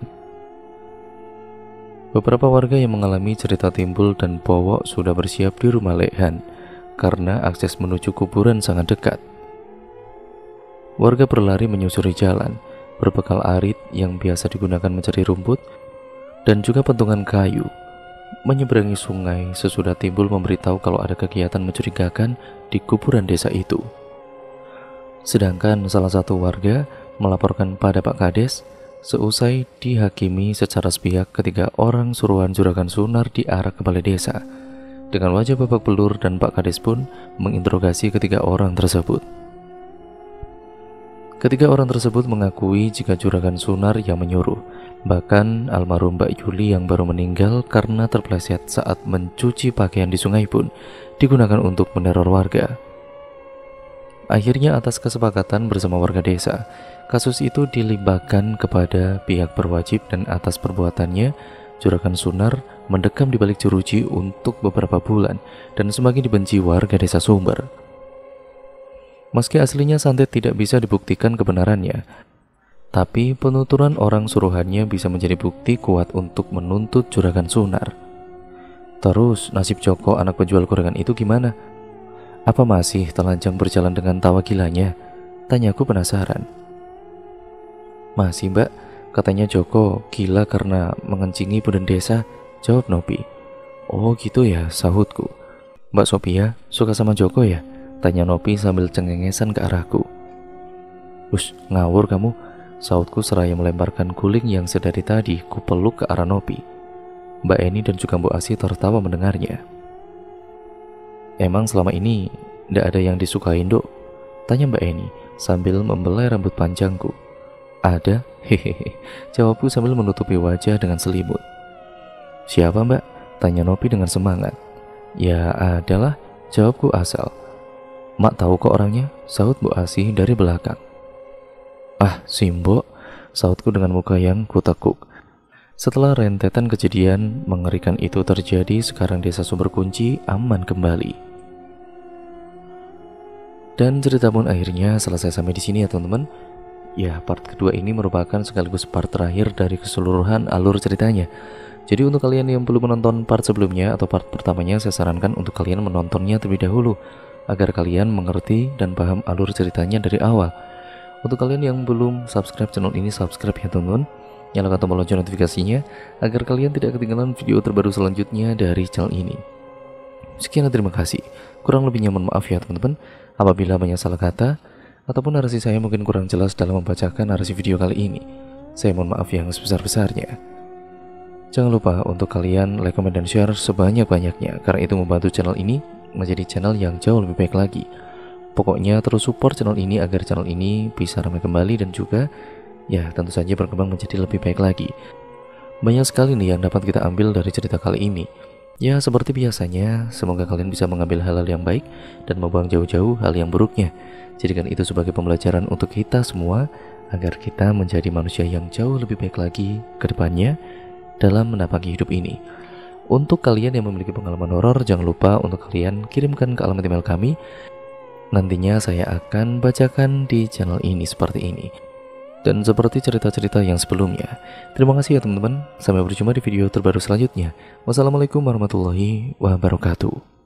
Beberapa warga yang mengalami cerita Timbul dan Bowo sudah bersiap di rumah Lekhan, karena akses menuju kuburan sangat dekat. Warga berlari menyusuri jalan, berbekal arit yang biasa digunakan mencari rumput, dan juga pentungan kayu. Menyeberangi sungai sesudah Timbul memberitahu kalau ada kegiatan mencurigakan di kuburan desa itu. Sedangkan salah satu warga melaporkan pada Pak Kades seusai dihakimi secara sepihak ketiga orang suruhan Juragan Sunar diarak ke balai desa. Dengan wajah babak belur dan Pak Kades pun menginterogasi ketiga orang tersebut. Ketiga orang tersebut mengakui jika Juragan Sunar yang menyuruh. Bahkan almarhum Mbak Yuli yang baru meninggal karena terpeleset saat mencuci pakaian di sungai pun digunakan untuk meneror warga. Akhirnya atas kesepakatan bersama warga desa, kasus itu dilimpahkan kepada pihak berwajib dan atas perbuatannya Juragan Sunar mendekam di balik jeruji untuk beberapa bulan dan semakin dibenci warga desa Sumber. Meski aslinya santet tidak bisa dibuktikan kebenarannya, tapi penuturan orang suruhannya bisa menjadi bukti kuat untuk menuntut Juragan Sunar. Terus nasib Joko anak penjual gorengan itu gimana? Apa masih telanjang berjalan dengan tawa gilanya? Tanyaku penasaran. Masih mbak, katanya Joko gila karena mengencingi punden desa, jawab Nopi. Oh gitu ya, sahutku. Mbak Sophia suka sama Joko ya? Tanya Nopi sambil cengengesan ke arahku. Us, ngawur kamu, sautku seraya melemparkan guling yang sedari tadi ku peluk ke arah Nopi. Mbak Eni dan juga Mbak Asi tertawa mendengarnya. Emang selama ini ndak ada yang disukain dok? Tanya Mbak Eni sambil membelai rambut panjangku. Ada, hehehe, jawabku sambil menutupi wajah dengan selimut. Siapa mbak? Tanya Nopi dengan semangat. Ya adalah, jawabku asal. Mak tahu kok orangnya, saut Bu Asih dari belakang. Ah, Simbo, sautku dengan muka yang kutekuk. Setelah rentetan kejadian mengerikan itu terjadi, sekarang desa Sumber Kunci aman kembali. Dan cerita pun akhirnya selesai sampai di sini ya teman-teman. Ya, part kedua ini merupakan sekaligus part terakhir dari keseluruhan alur ceritanya. Jadi untuk kalian yang belum menonton part sebelumnya atau part pertamanya, saya sarankan untuk kalian menontonnya terlebih dahulu agar kalian mengerti dan paham alur ceritanya dari awal. Untuk kalian yang belum subscribe channel ini, subscribe ya teman-teman. Nyalakan tombol lonceng notifikasinya agar kalian tidak ketinggalan video terbaru selanjutnya dari channel ini. Sekian dan terima kasih. Kurang lebihnya mohon maaf ya teman-teman apabila banyak salah kata ataupun narasi saya mungkin kurang jelas dalam membacakan narasi video kali ini. Saya mohon maaf yang sebesar-besarnya. Jangan lupa untuk kalian like, comment, dan share sebanyak-banyaknya karena itu membantu channel ini menjadi channel yang jauh lebih baik lagi. Pokoknya terus support channel ini agar channel ini bisa ramai kembali dan juga ya tentu saja berkembang menjadi lebih baik lagi. Banyak sekali nih yang dapat kita ambil dari cerita kali ini. Ya seperti biasanya, semoga kalian bisa mengambil hal-hal yang baik dan membuang jauh-jauh hal yang buruknya. Jadikan itu sebagai pembelajaran untuk kita semua agar kita menjadi manusia yang jauh lebih baik lagi ke depannya dalam menapaki hidup ini. Untuk kalian yang memiliki pengalaman horor, jangan lupa untuk kalian kirimkan ke alamat email kami. Nantinya saya akan bacakan di channel ini seperti ini. Dan seperti cerita-cerita yang sebelumnya. Terima kasih ya teman-teman. Sampai berjumpa di video terbaru selanjutnya. Wassalamualaikum warahmatullahi wabarakatuh.